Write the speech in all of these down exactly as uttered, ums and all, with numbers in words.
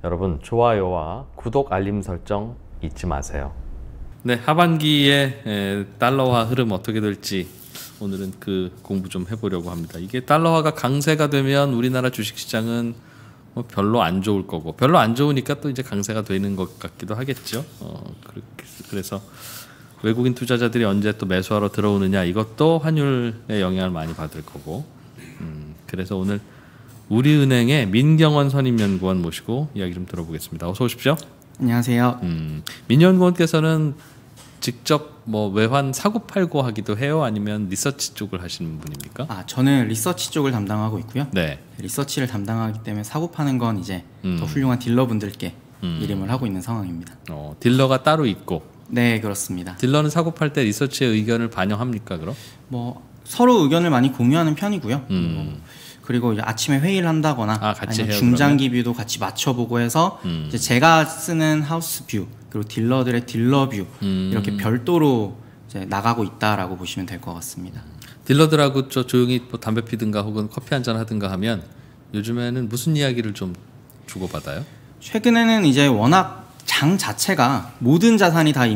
여러분 좋아요와 구독 알림 설정 잊지 마세요. 네, 하반기에 에, 달러화 흐름 어떻게 될지 오늘은 그 공부 좀 해보려고 합니다. 이게 달러화가 강세가 되면 우리나라 주식시장은 뭐 별로 안 좋을 거고, 별로 안 좋으니까 또 이제 강세가 되는 것 같기도 하겠죠. 어, 그렇게, 그래서 외국인 투자자들이 언제 또 매수하러 들어오느냐, 이것도 환율에 영향을 많이 받을 거고. 음, 그래서 오늘 우리은행의 민경원 선임연구원 모시고 이야기 좀 들어보겠습니다. 어서 오십시오. 안녕하세요. 음, 민 연구원께서는 직접 뭐 외환 사고팔고 하기도 해요? 아니면 리서치 쪽을 하시는 분입니까? 아, 저는 리서치 쪽을 담당하고 있고요. 네. 리서치를 담당하기 때문에 사고 파는 건 이제 음. 더 훌륭한 딜러분들께 음. 일임을 하고 있는 상황입니다. 어, 딜러가 따로 있고. 네, 그렇습니다. 딜러는 사고 팔 때 리서치의 의견을 반영합니까, 그럼? 뭐 서로 의견을 많이 공유하는 편이고요. 음. 뭐, 그리고 이제 아침에 회의를 한다거나 아, 같이 아니면 해요, 중장기 뷰도 같이 맞춰보고 해서 음. 이제 제가 쓰는 하우스 뷰 그리고 딜러들의 딜러 뷰 음. 이렇게 별도로 이제 나가고 있다라고 보시면 될 것 같습니다. 딜러들하고 저 조용히 뭐 담배 피든가 혹은 커피 한잔 하든가 하면 요즘에는 무슨 이야기를 좀 주고받아요? 최근에는 이제 워낙 장 자체가 모든 자산이 다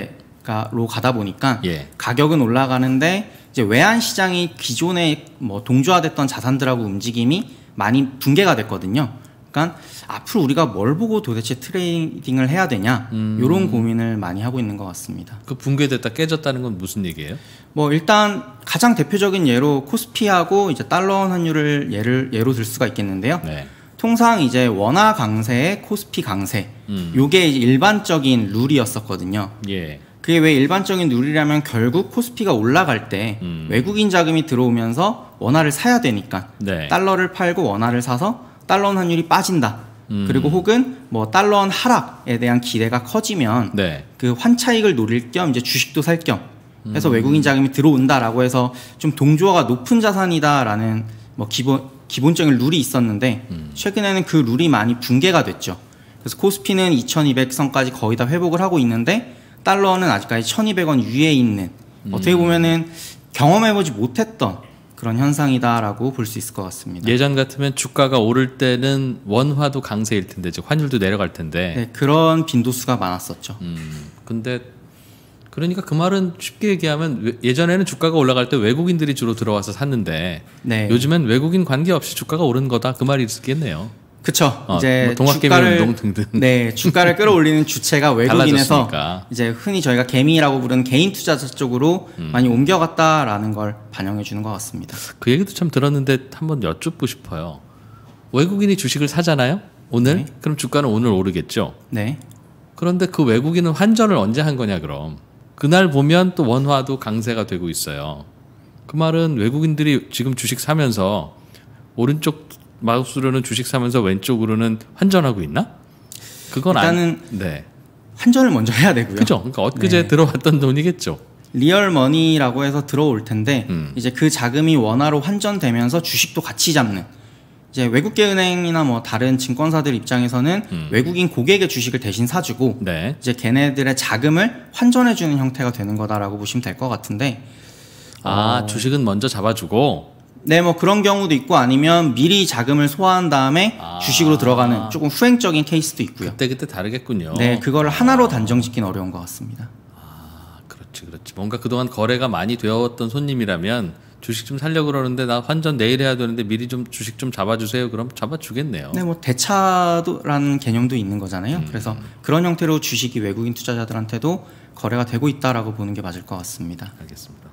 인플레가로 가다 보니까 예. 가격은 올라가는데 이제 외환 시장이 기존에 뭐 동조화됐던 자산들하고 움직임이 많이 붕괴가 됐거든요. 그러니까 앞으로 우리가 뭘 보고 도대체 트레이딩을 해야 되냐 음. 이런 고민을 많이 하고 있는 것 같습니다. 그 붕괴됐다 깨졌다는 건 무슨 얘기예요? 뭐 일단 가장 대표적인 예로 코스피하고 이제 달러 환율을 예를 예로 들 수가 있겠는데요. 네. 통상 이제 원화 강세에 코스피 강세, 음. 요게 이제 일반적인 룰이었었거든요. 예. 그게 왜 일반적인 룰이라면 결국 코스피가 올라갈 때 음. 외국인 자금이 들어오면서 원화를 사야 되니까 네. 달러를 팔고 원화를 사서 달러 환율이 빠진다. 음. 그리고 혹은 뭐 달러 하락에 대한 기대가 커지면 네. 그 환차익을 노릴 겸 이제 주식도 살 겸 해서 음. 외국인 자금이 들어온다라고 해서 좀 동조화가 높은 자산이다라는 뭐 기본 기본적인 룰이 있었는데 음. 최근에는 그 룰이 많이 붕괴가 됐죠. 그래서 코스피는 이천이백 선까지 거의 다 회복을 하고 있는데 달러는 아직까지 천이백 원 위에 있는 음. 어떻게 보면은 경험해보지 못했던 그런 현상이다라고 볼 수 있을 것 같습니다. 예전 같으면 주가가 오를 때는 원화도 강세일 텐데, 즉 환율도 내려갈 텐데. 네, 그런 빈도수가 많았었죠. 음, 근데 그러니까 그 말은 쉽게 얘기하면 외- 예전에는 주가가 올라갈 때 외국인들이 주로 들어와서 샀는데 네, 요즘엔 외국인 관계없이 주가가 오른 거다, 그 말이 있겠네요. 그쵸. 어, 이제 뭐 동학개미 주가를 운동 등등. 네, 주가를 끌어올리는 주체가 외국인에서 달라졌으니까. 이제 흔히 저희가 개미라고 부르는 개인 투자자 쪽으로 음. 많이 옮겨갔다라는 걸 반영해 주는 것 같습니다. 그 얘기도 참 들었는데 한번 여쭙고 싶어요. 외국인이 주식을 사잖아요, 오늘. 네. 그럼 주가는 오늘 오르겠죠. 네. 그런데 그 외국인은 환전을 언제 한 거냐, 그럼. 그날 보면 또 원화도 강세가 되고 있어요. 그 말은 외국인들이 지금 주식 사면서 오른쪽 마우스로는 주식 사면서 왼쪽으로는 환전하고 있나? 그건 일단은 안, 네. 환전을 먼저 해야 되고요. 그죠? 그러니까 엊그제 네. 들어왔던 돈이겠죠. 리얼 머니라고 해서 들어올 텐데 음. 이제 그 자금이 원화로 환전되면서 주식도 같이 잡는 이제 외국계 은행이나 뭐 다른 증권사들 입장에서는 음. 외국인 고객의 주식을 대신 사주고 네. 이제 걔네들의 자금을 환전해주는 형태가 되는 거다라고 보시면 될 것 같은데 아, 어, 주식은 먼저 잡아주고. 네, 뭐 그런 경우도 있고 아니면 미리 자금을 소화한 다음에 아. 주식으로 들어가는 조금 후행적인 케이스도 있고요. 그때 그때 다르겠군요. 네, 그걸 하나로 단정짓기는 어려운 것 같습니다. 아, 그렇지, 그렇지. 뭔가 그동안 거래가 많이 되었던 손님이라면 주식 좀 살려고 그러는데 나 환전 내일 해야 되는데 미리 좀 주식 좀 잡아주세요. 그럼 잡아주겠네요. 네, 뭐 대차도라는 개념도 있는 거잖아요. 음. 그래서 그런 형태로 주식이 외국인 투자자들한테도 거래가 되고 있다라고 보는 게 맞을 것 같습니다. 알겠습니다.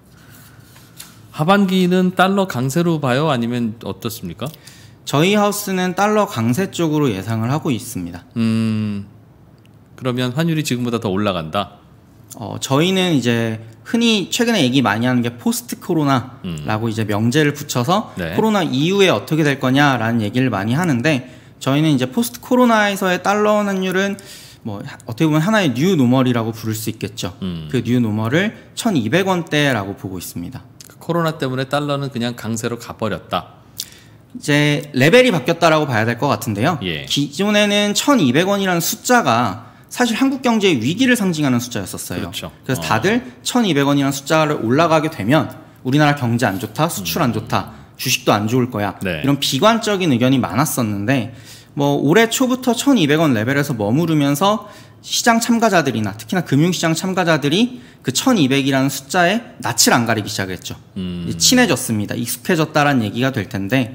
하반기는 달러 강세로 봐요? 아니면 어떻습니까? 저희 하우스는 달러 강세 쪽으로 예상을 하고 있습니다. 음, 그러면 환율이 지금보다 더 올라간다? 어, 저희는 이제 흔히 최근에 얘기 많이 하는 게 포스트 코로나라고 음. 이제 명제를 붙여서 네. 코로나 이후에 어떻게 될 거냐라는 얘기를 많이 하는데 저희는 이제 포스트 코로나에서의 달러 환율은 뭐 어떻게 보면 하나의 뉴 노멀이라고 부를 수 있겠죠. 음. 그 뉴 노멀을 천이백 원대라고 보고 있습니다. 코로나 때문에 달러는 그냥 강세로 가버렸다. 이제 레벨이 바뀌었다라고 봐야 될 것 같은데요. 예. 기존에는 천이백 원이라는 숫자가 사실 한국 경제의 위기를 상징하는 숫자였었어요. 그렇죠. 그래서 어. 다들 천이백 원이라는 숫자를 올라가게 되면 우리나라 경제 안 좋다, 수출 안 좋다, 주식도 안 좋을 거야. 네. 이런 비관적인 의견이 많았었는데 뭐 올해 초부터 천이백 원 레벨에서 머무르면서 시장 참가자들이나 특히나 금융시장 참가자들이 그 천이백이라는 숫자에 낯을 안 가리기 시작했죠. 음. 친해졌습니다. 익숙해졌다라는 얘기가 될 텐데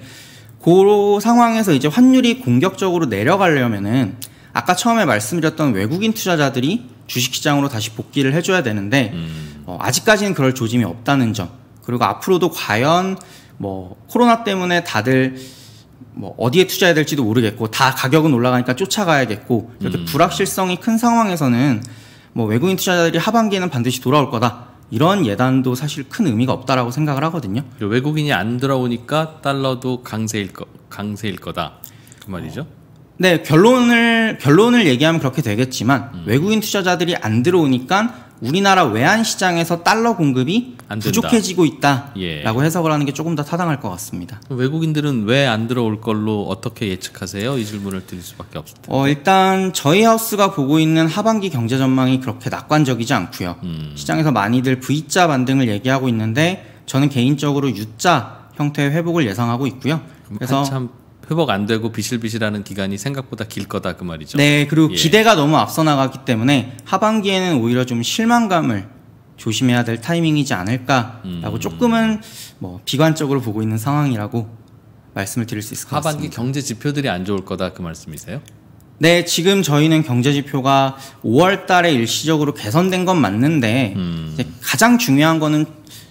그 상황에서 이제 환율이 공격적으로 내려가려면은 아까 처음에 말씀드렸던 외국인 투자자들이 주식시장으로 다시 복귀를 해줘야 되는데 음. 어, 아직까지는 그럴 조짐이 없다는 점. 그리고 앞으로도 과연 뭐 코로나 때문에 다들 뭐 어디에 투자해야 될지도 모르겠고 다 가격은 올라가니까 쫓아가야겠고 이렇게 음. 불확실성이 큰 상황에서는 뭐 외국인 투자자들이 하반기에는 반드시 돌아올 거다. 이런 예단도 사실 큰 의미가 없다라고 생각을 하거든요. 외국인이 안 들어오니까 달러도 강세일 거 강세일 거다 그 말이죠. 어. 네, 결론을 결론을 얘기하면 그렇게 되겠지만 음. 외국인 투자자들이 안 들어오니까 우리나라 외환 시장에서 달러 공급이 부족해지고 있다라고 예. 해석을 하는 게 조금 더 타당할 것 같습니다. 외국인들은 왜 안 들어올 걸로 어떻게 예측하세요? 이 질문을 드릴 수밖에 없을 텐데. 어, 일단 저희 하우스가 보고 있는 하반기 경제 전망이 그렇게 낙관적이지 않고요. 음. 시장에서 많이들 V자 반등을 얘기하고 있는데 저는 개인적으로 U자 형태의 회복을 예상하고 있고요. 그래서 한참 회복 안 되고 비실비실하는 기간이 생각보다 길 거다 그 말이죠. 네, 그리고 예. 기대가 너무 앞서 나가기 때문에 하반기에는 오히려 좀 실망감을 조심해야 될 타이밍이지 않을까라고 음. 조금은 뭐 비관적으로 보고 있는 상황이라고 말씀을 드릴 수 있을 것 하반기 같습니다. 경제 지표들이 안 좋을 거다 그 말씀이세요? 네, 지금 저희는 경제 지표가 오월 달에 일시적으로 개선된 건 맞는데 음. 이제 가장 중요한 거는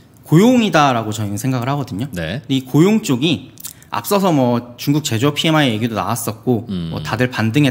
고용이다라고 저희는 생각을 하거든요. 네. 이 고용 쪽이 앞서서 뭐 중국 제조업 피엠아이 얘기도 나왔었고 음. 뭐 다들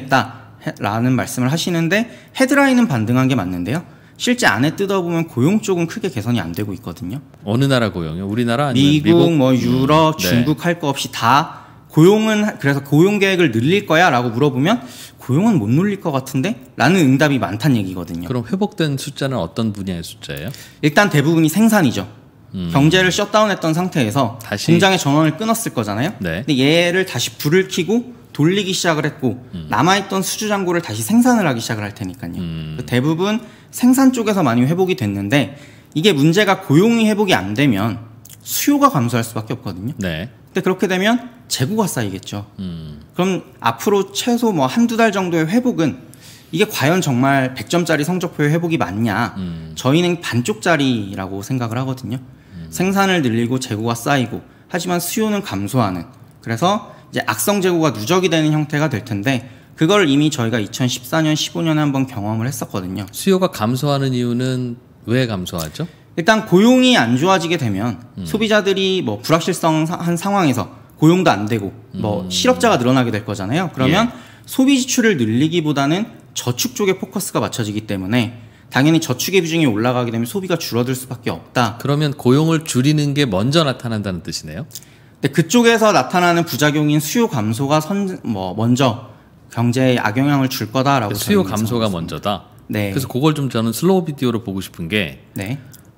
반등했다라는 말씀을 하시는데 헤드라인은 반등한 게 맞는데요. 실제 안에 뜯어보면 고용 쪽은 크게 개선이 안 되고 있거든요. 어느 나라 고용이요? 우리나라 아니면 미국, 미국? 뭐 유럽, 음. 네. 중국 할 거 없이 다 고용은 그래서 고용 계획을 늘릴 거야라고 물어보면 고용은 못 늘릴 것 같은데? 라는 응답이 많다는 얘기거든요. 그럼 회복된 숫자는 어떤 분야의 숫자예요? 일단 대부분이 생산이죠. 음. 경제를 셧다운했던 상태에서 다시 공장의 전원을 끊었을 거잖아요. 네. 근데 얘를 다시 불을 켜고 돌리기 시작을 했고 음. 남아있던 수주 잔고를 다시 생산을 하기 시작을 할 테니까요. 음. 대부분 생산 쪽에서 많이 회복이 됐는데 이게 문제가 고용이 회복이 안 되면 수요가 감소할 수밖에 없거든요. 네. 근데 그렇게 되면 재고가 쌓이겠죠. 음. 그럼 앞으로 최소 뭐 한두 달 정도의 회복은 이게 과연 정말 백 점짜리 성적표의 회복이 맞냐? 음. 저희는 반쪽짜리라고 생각을 하거든요. 음. 생산을 늘리고 재고가 쌓이고 하지만 수요는 감소하는 그래서 이제 악성 재고가 누적이 되는 형태가 될 텐데 그걸 이미 저희가 이천십사 년, 십오 년에 한번 경험을 했었거든요. 수요가 감소하는 이유는 왜 감소하죠? 일단 고용이 안 좋아지게 되면 음. 소비자들이 뭐 불확실성한 상황에서 고용도 안 되고 뭐 음. 실업자가 늘어나게 될 거잖아요. 그러면 예. 소비 지출을 늘리기보다는 저축 쪽에 포커스가 맞춰지기 때문에 당연히 저축의 비중이 올라가게 되면 소비가 줄어들 수밖에 없다. 그러면 고용을 줄이는 게 먼저 나타난다는 뜻이네요? 근데 그쪽에서 나타나는 부작용인 수요 감소가 선, 뭐 먼저 경제에 악영향을 줄 거다라고. 수요 감소가 먼저다. 네. 그래서 그걸 좀 저는 슬로우 비디오로 보고 싶은 게, 네.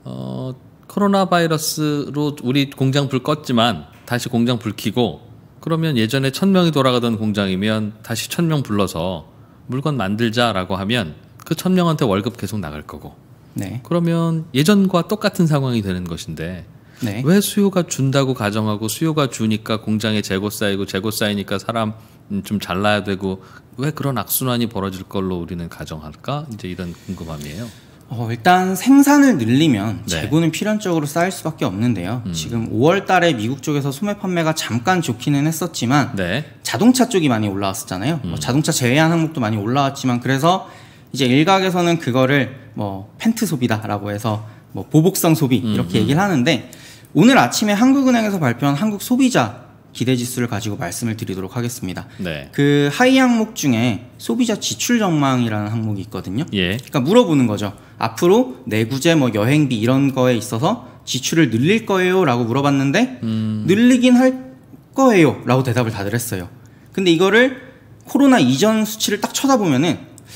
어, 코로나 바이러스로 우리 공장 불 껐지만 다시 공장 불 켜고 그러면 예전에 천 명이 돌아가던 공장이면 다시 천 명 불러서 물건 만들자라고 하면 그 천 명한테 월급 계속 나갈 거고. 네. 그러면 예전과 똑같은 상황이 되는 것인데. 네. 왜 수요가 준다고 가정하고 수요가 주니까 공장에 재고 쌓이고 재고 쌓이니까 사람 좀 잘라야 되고 왜 그런 악순환이 벌어질 걸로 우리는 가정할까? 이제 이런 궁금함이에요. 어, 일단 생산을 늘리면 네. 재고는 필연적으로 쌓일 수밖에 없는데요. 음. 지금 오월 달에 미국 쪽에서 소매 판매가 잠깐 좋기는 했었지만 네. 자동차 쪽이 많이 올라왔었잖아요. 음. 뭐 자동차 제외한 항목도 많이 올라왔지만 그래서 이제 일각에서는 그거를 뭐 팬트 소비다라고 해서 뭐 보복성 소비 이렇게 음. 얘기를 하는데 오늘 아침에 한국은행에서 발표한 한국 소비자 기대지수를 가지고 말씀을 드리도록 하겠습니다. 네. 그 하위 항목 중에 소비자 지출 전망이라는 항목이 있거든요. 예. 그러니까 물어보는 거죠. 앞으로 내구재, 뭐 여행비 이런 거에 있어서 지출을 늘릴 거예요?라고 물어봤는데 음. 늘리긴 할 거예요?라고 대답을 다들 했어요. 근데 이거를 코로나 이전 수치를 딱 쳐다보면은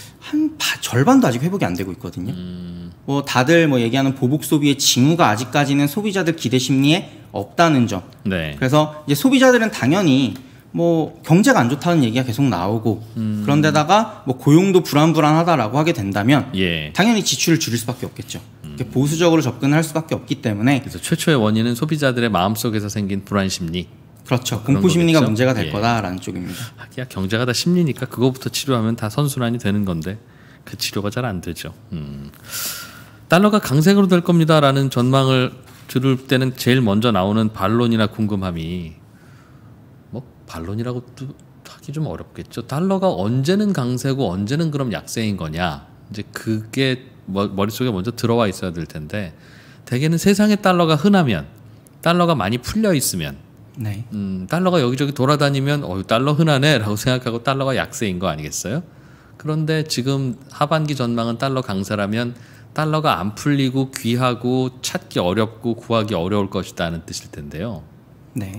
한 바, 절반도 아직 회복이 안 되고 있거든요. 음. 뭐 다들 뭐 얘기하는 보복 소비의 징후가 아직까지는 소비자들 기대 심리에 없다는 점. 네. 그래서 이제 소비자들은 당연히 뭐 경제가 안 좋다는 얘기가 계속 나오고 음. 그런데다가 뭐 고용도 불안불안하다라고 하게 된다면 예. 당연히 지출을 줄일 수밖에 없겠죠. 음. 보수적으로 접근할 수밖에 없기 때문에 그래서 최초의 원인은 소비자들의 마음속에서 생긴 불안 심리. 그렇죠. 그런 공포 심리가 거겠죠? 문제가 될 예. 거다라는 쪽입니다. 하기야 경제가 다 심리니까 그거부터 치료하면 다 선순환이 되는 건데 그 치료가 잘 안 되죠. 음. 달러가 강세로 될 겁니다라는 전망을 들을 때는 제일 먼저 나오는 반론이나 궁금함이 뭐 반론이라고 또 하기 좀 어렵겠죠. 달러가 언제는 강세고 언제는 그럼 약세인 거냐. 이제 그게 머릿속에 먼저 들어와 있어야 될 텐데 대개는 세상에 달러가 흔하면 달러가 많이 풀려 있으면 네. 음, 달러가 여기저기 돌아다니면 어, 달러 흔하네라고 생각하고 달러가 약세인 거 아니겠어요? 그런데 지금 하반기 전망은 달러 강세라면 달러가 안 풀리고 귀하고 찾기 어렵고 구하기 어려울 것이다는 뜻일 텐데요. 네.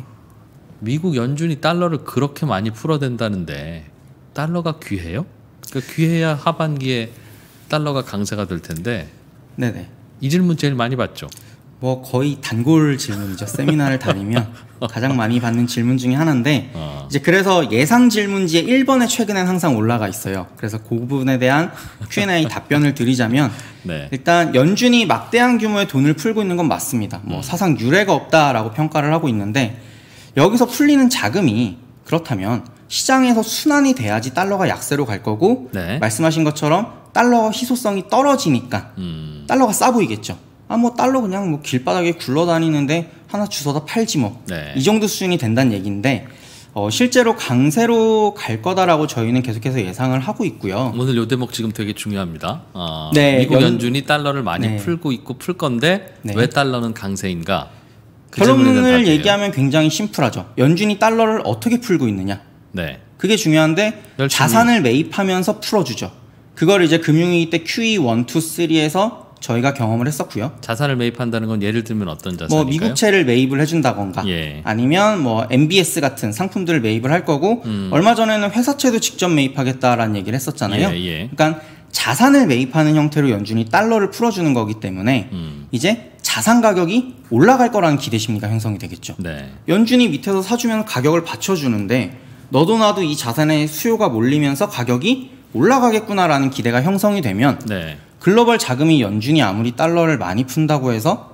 미국 연준이 달러를 그렇게 많이 풀어댄다는데 달러가 귀해요? 그러니까 귀해야 하반기에 달러가 강세가 될 텐데 네네. 이 질문 제일 많이 받죠. 뭐 거의 단골 질문이죠. 세미나를 다니면 가장 많이 받는 질문 중에 하나인데 어. 이제 그래서 예상 질문지에 일 번에 최근엔 항상 올라가 있어요. 그래서 그 부분에 대한 큐 앤 에이 답변을 드리자면 네. 일단 연준이 막대한 규모의 돈을 풀고 있는 건 맞습니다. 뭐 음. 사상 유례가 없다라고 평가를 하고 있는데 여기서 풀리는 자금이 그렇다면 시장에서 순환이 돼야지 달러가 약세로 갈 거고 네. 말씀하신 것처럼 달러 희소성이 떨어지니까 음. 달러가 싸 보이겠죠. 아 뭐 달러 그냥 뭐 길바닥에 굴러다니는데 하나 주워다 팔지 뭐. 네. 이 정도 수준이 된다는 얘기인데 어, 실제로 강세로 갈 거다라고 저희는 계속해서 예상을 하고 있고요. 오늘 요 대목 지금 되게 중요합니다. 어, 네, 미국 연- 연준이 달러를 많이 네. 풀고 있고 풀 건데 네. 왜 달러는 강세인가? 그 질문에 대한 결론을 답이에요. 얘기하면 굉장히 심플하죠. 연준이 달러를 어떻게 풀고 있느냐. 네. 그게 중요한데 열심히. 자산을 매입하면서 풀어주죠. 그걸 이제 금융위기 때 큐이 일, 이, 삼에서 저희가 경험을 했었고요. 자산을 매입한다는 건 예를 들면 어떤 자산인가요? 뭐 미국채를 매입을 해준다던가 예. 아니면 뭐 엠비에스 같은 상품들을 매입을 할 거고 음. 얼마 전에는 회사채도 직접 매입하겠다라는 얘기를 했었잖아요. 예, 예. 그러니까 자산을 매입하는 형태로 연준이 달러를 풀어주는 거기 때문에 음. 이제 자산 가격이 올라갈 거라는 기대 심리가 형성이 되겠죠. 네. 연준이 밑에서 사주면 가격을 받쳐주는데 너도 나도 이 자산의 수요가 몰리면서 가격이 올라가겠구나라는 기대가 형성이 되면 네. 글로벌 자금이 연준이 아무리 달러를 많이 푼다고 해서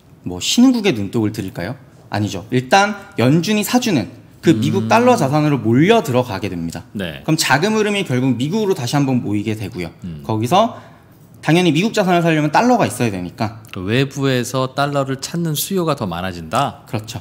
뭐 신흥국에 눈독을 들일까요? 아니죠. 일단 연준이 사주는 그 미국 음. 달러 자산으로 몰려 들어가게 됩니다. 네. 그럼 자금 흐름이 결국 미국으로 다시 한번 모이게 되고요. 음. 거기서 당연히 미국 자산을 살려면 달러가 있어야 되니까 그 외부에서 달러를 찾는 수요가 더 많아진다. 그렇죠.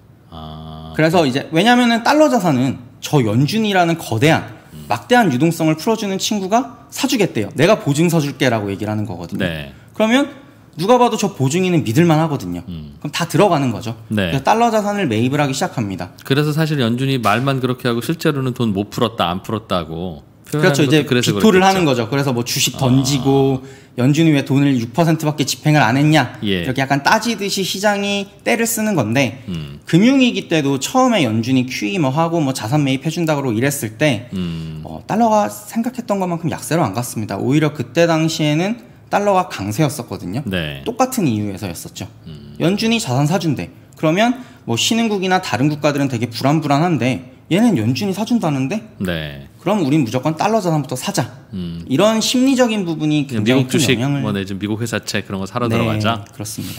아. 그래서 이제 왜냐면은 달러 자산은 저 연준이라는 거대한 막대한 유동성을 풀어주는 친구가 사주겠대요. 내가 보증 서줄게라고 얘기를 하는 거거든요. 네. 그러면 누가 봐도 저 보증인은 믿을만 하거든요. 음. 그럼 다 들어가는 거죠. 네. 그래서 달러 자산을 매입을 하기 시작합니다. 그래서 사실 연준이 말만 그렇게 하고 실제로는 돈 못 풀었다 안 풀었다고 표현하는 그렇죠. 이제 것도 그래서 기토를 그렇겠죠. 하는 거죠. 그래서 뭐 주식 던지고 연준이 왜 돈을 육 퍼센트밖에 집행을 안 했냐 예. 이렇게 약간 따지듯이 시장이 때를 쓰는 건데 음. 금융위기 때도 처음에 연준이 큐이 뭐 하고 뭐 자산 매입해준다고 이랬을 때 음. 어, 달러가 생각했던 것만큼 약세로 안 갔습니다. 오히려 그때 당시에는 달러가 강세였었거든요. 네. 똑같은 이유에서였었죠. 음. 연준이 자산 사준대. 그러면 뭐 신흥국이나 다른 국가들은 되게 불안불안한데 얘는 연준이 사준다는데 네. 그럼 우린 무조건 달러 자산부터 사자. 음. 이런 심리적인 부분이 그냥 굉장히 미국 큰 주식 영향을 뭐 내지 미국 회사채 그런 거 사러 네, 들어가자. 그렇습니다.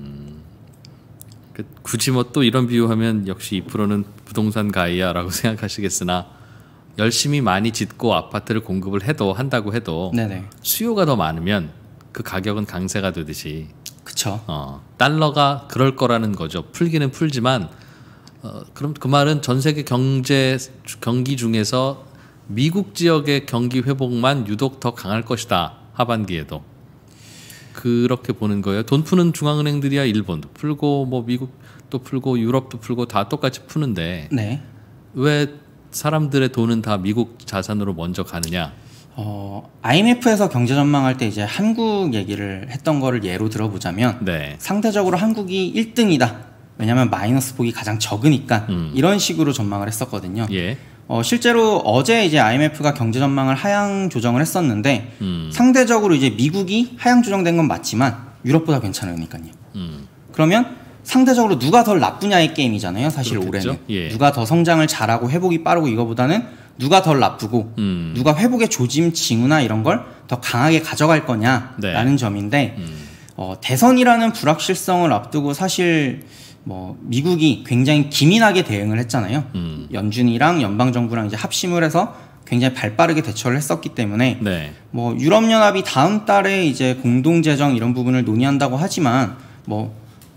그 굳이 뭐 또 이런 비유하면 역시 이 퍼센트는 부동산 가이야라고 생각하시겠으나 열심히 많이 짓고 아파트를 공급을 해도 한다고 해도 네네. 수요가 더 많으면 그 가격은 강세가 되듯이 그쵸. 어, 달러가 그럴 거라는 거죠. 풀기는 풀지만 어, 그럼 그 말은 전 세계 경제 경기 중에서 미국 지역의 경기 회복만 유독 더 강할 것이다. 하반기에도 그렇게 보는 거예요. 돈 푸는 중앙은행들이야 일본도 풀고 뭐 미국도 풀고 유럽도 풀고 다 똑같이 푸는데 네. 왜 사람들의 돈은 다 미국 자산으로 먼저 가느냐? 어, 아이엠에프에서 경제 전망할 때 이제 한국 얘기를 했던 거를 예로 들어보자면 네. 상대적으로 한국이 일 등이다. 왜냐하면 마이너스 폭이 가장 적으니까 음. 이런 식으로 전망을 했었거든요. 예. 어, 실제로 어제 이제 아이엠에프가 경제 전망을 하향 조정을 했었는데 음. 상대적으로 이제 미국이 하향 조정된 건 맞지만 유럽보다 괜찮으니까요. 음. 그러면 상대적으로 누가 덜 나쁘냐의 게임이잖아요. 사실 그렇겠죠. 올해는 예. 누가 더 성장을 잘하고 회복이 빠르고 이거보다는 누가 덜 나쁘고 음. 누가 회복의 조짐 징후나 이런 걸 더 강하게 가져갈 거냐라는 네. 점인데 음. 어, 대선이라는 불확실성을 앞두고 사실 뭐 미국이 굉장히 기민하게 대응을 했잖아요. 음. 연준이랑 연방 정부랑 이제 합심을 해서 굉장히 발빠르게 대처를 했었기 때문에 네. 뭐 유럽 연합이 다음 달에 이제 공동 재정 이런 부분을 논의한다고 하지만 뭐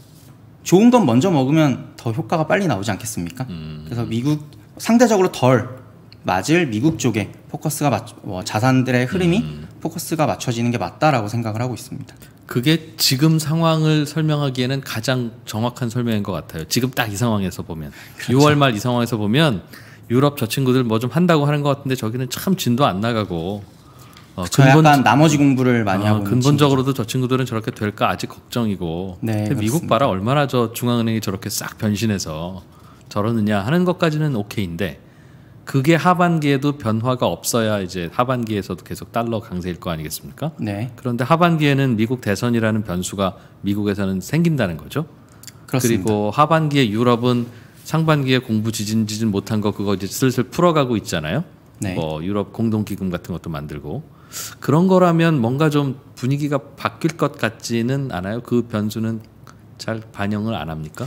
좋은 건 먼저 먹으면 더 효과가 빨리 나오지 않겠습니까? 음. 그래서 미국 상대적으로 덜 맞을 미국 쪽에 포커스가 맞, 뭐 자산들의 흐름이 음. 포커스가 맞춰지는 게 맞다라고 생각을 하고 있습니다. 그게 지금 상황을 설명하기에는 가장 정확한 설명인 것 같아요. 지금 딱 이 상황에서 보면 그렇죠. 유월 말 이 상황에서 보면 유럽 저 친구들 뭐 좀 한다고 하는 것 같은데 저기는 참 진도 안 나가고 어, 저 약간 나머지 공부를 많이 어, 하고 있는 근본적으로도 저 친구들은 저렇게 될까 아직 걱정이고 네, 근데 미국 그렇습니다. 봐라 얼마나 저 중앙은행이 저렇게 싹 변신해서 저러느냐 하는 것까지는 오케이인데 그게 하반기에도 변화가 없어야 이제 하반기에서도 계속 달러 강세일 거 아니겠습니까? 네, 그런데 하반기에는 미국 대선이라는 변수가 미국에서는 생긴다는 거죠. 그렇습니다. 그리고 하반기에 유럽은 상반기에 공부 지진 지진 못한 거 그거 이제 슬슬 풀어가고 있잖아요. 네. 뭐 유럽 공동 기금 같은 것도 만들고 그런 거라면 뭔가 좀 분위기가 바뀔 것 같지는 않아요. 그 변수는 잘 반영을 안 합니까?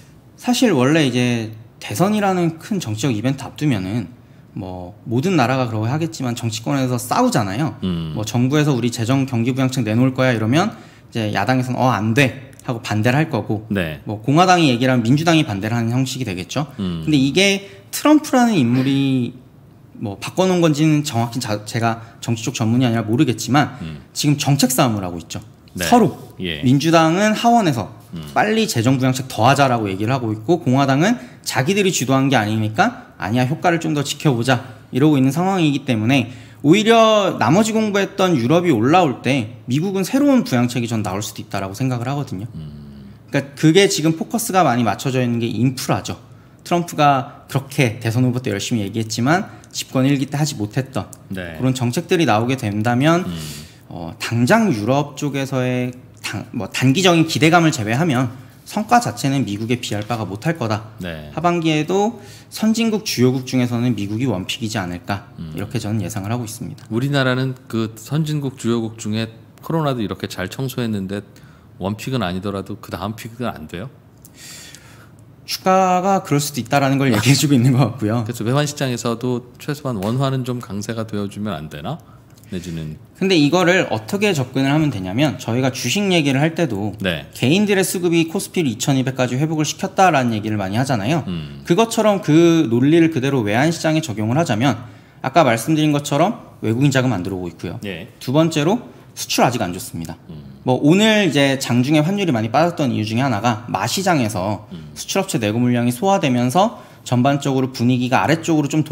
사실 원래 이제 대선이라는 큰 정치적 이벤트 앞두면은 뭐 모든 나라가 그러고 하겠지만 정치권에서 싸우잖아요. 음. 뭐 정부에서 우리 재정 경기 부양책 내놓을 거야 이러면 이제 야당에서는 어 안 돼 하고 반대를 할 거고 네. 뭐 공화당이 얘기를 하면 민주당이 반대를 하는 형식이 되겠죠. 음. 근데 이게 트럼프라는 인물이 뭐 바꿔놓은 건지는 정확히 자, 제가 정치 쪽 전문이 아니라 모르겠지만 음. 지금 정책 싸움을 하고 있죠. 네. 서로 예. 민주당은 하원에서 음. 빨리 재정 부양책 더 하자라고 얘기를 하고 있고 공화당은 자기들이 주도한 게 아니니까 아니야 효과를 좀 더 지켜보자 이러고 있는 상황이기 때문에 오히려 나머지 공부했던 유럽이 올라올 때 미국은 새로운 부양책이 전 나올 수도 있다라고 생각을 하거든요. 음. 그러니까 그게 지금 포커스가 많이 맞춰져 있는 게 인프라죠. 트럼프가 그렇게 대선 후보 때 열심히 얘기했지만 집권 일 기 때 하지 못했던 네. 그런 정책들이 나오게 된다면 음. 어, 당장 유럽 쪽에서의 당, 뭐 단기적인 기대감을 제외하면 성과 자체는 미국에 비할 바가 못할 거다. 네. 하반기에도 선진국 주요국 중에서는 미국이 원픽이지 않을까 음. 이렇게 저는 예상을 하고 있습니다. 우리나라는 그 선진국 주요국 중에 코로나도 이렇게 잘 청소했는데 원픽은 아니더라도 그 다음 픽은 안 돼요. 추가가 그럴 수도 있다라는 걸 얘기해주고 있는 것 같고요. 그래서 외환 시장에서도 최소한 원화는 좀 강세가 되어주면 안 되나? 내지는 근데 이거를 어떻게 접근을 하면 되냐면 저희가 주식 얘기를 할 때도 네. 개인들의 수급이 코스피를 이천이백까지 회복을 시켰다라는 얘기를 많이 하잖아요. 음. 그것처럼 그 논리를 그대로 외환시장에 적용을 하자면 아까 말씀드린 것처럼 외국인 자금 안 들어오고 있고요. 예. 두 번째로 수출 아직 안 좋습니다. 음. 뭐 오늘 이제 장중에 환율이 많이 빠졌던 이유 중에 하나가 마시장에서 음. 수출업체 내고 물량이 소화되면서 전반적으로 분위기가 아래쪽으로 좀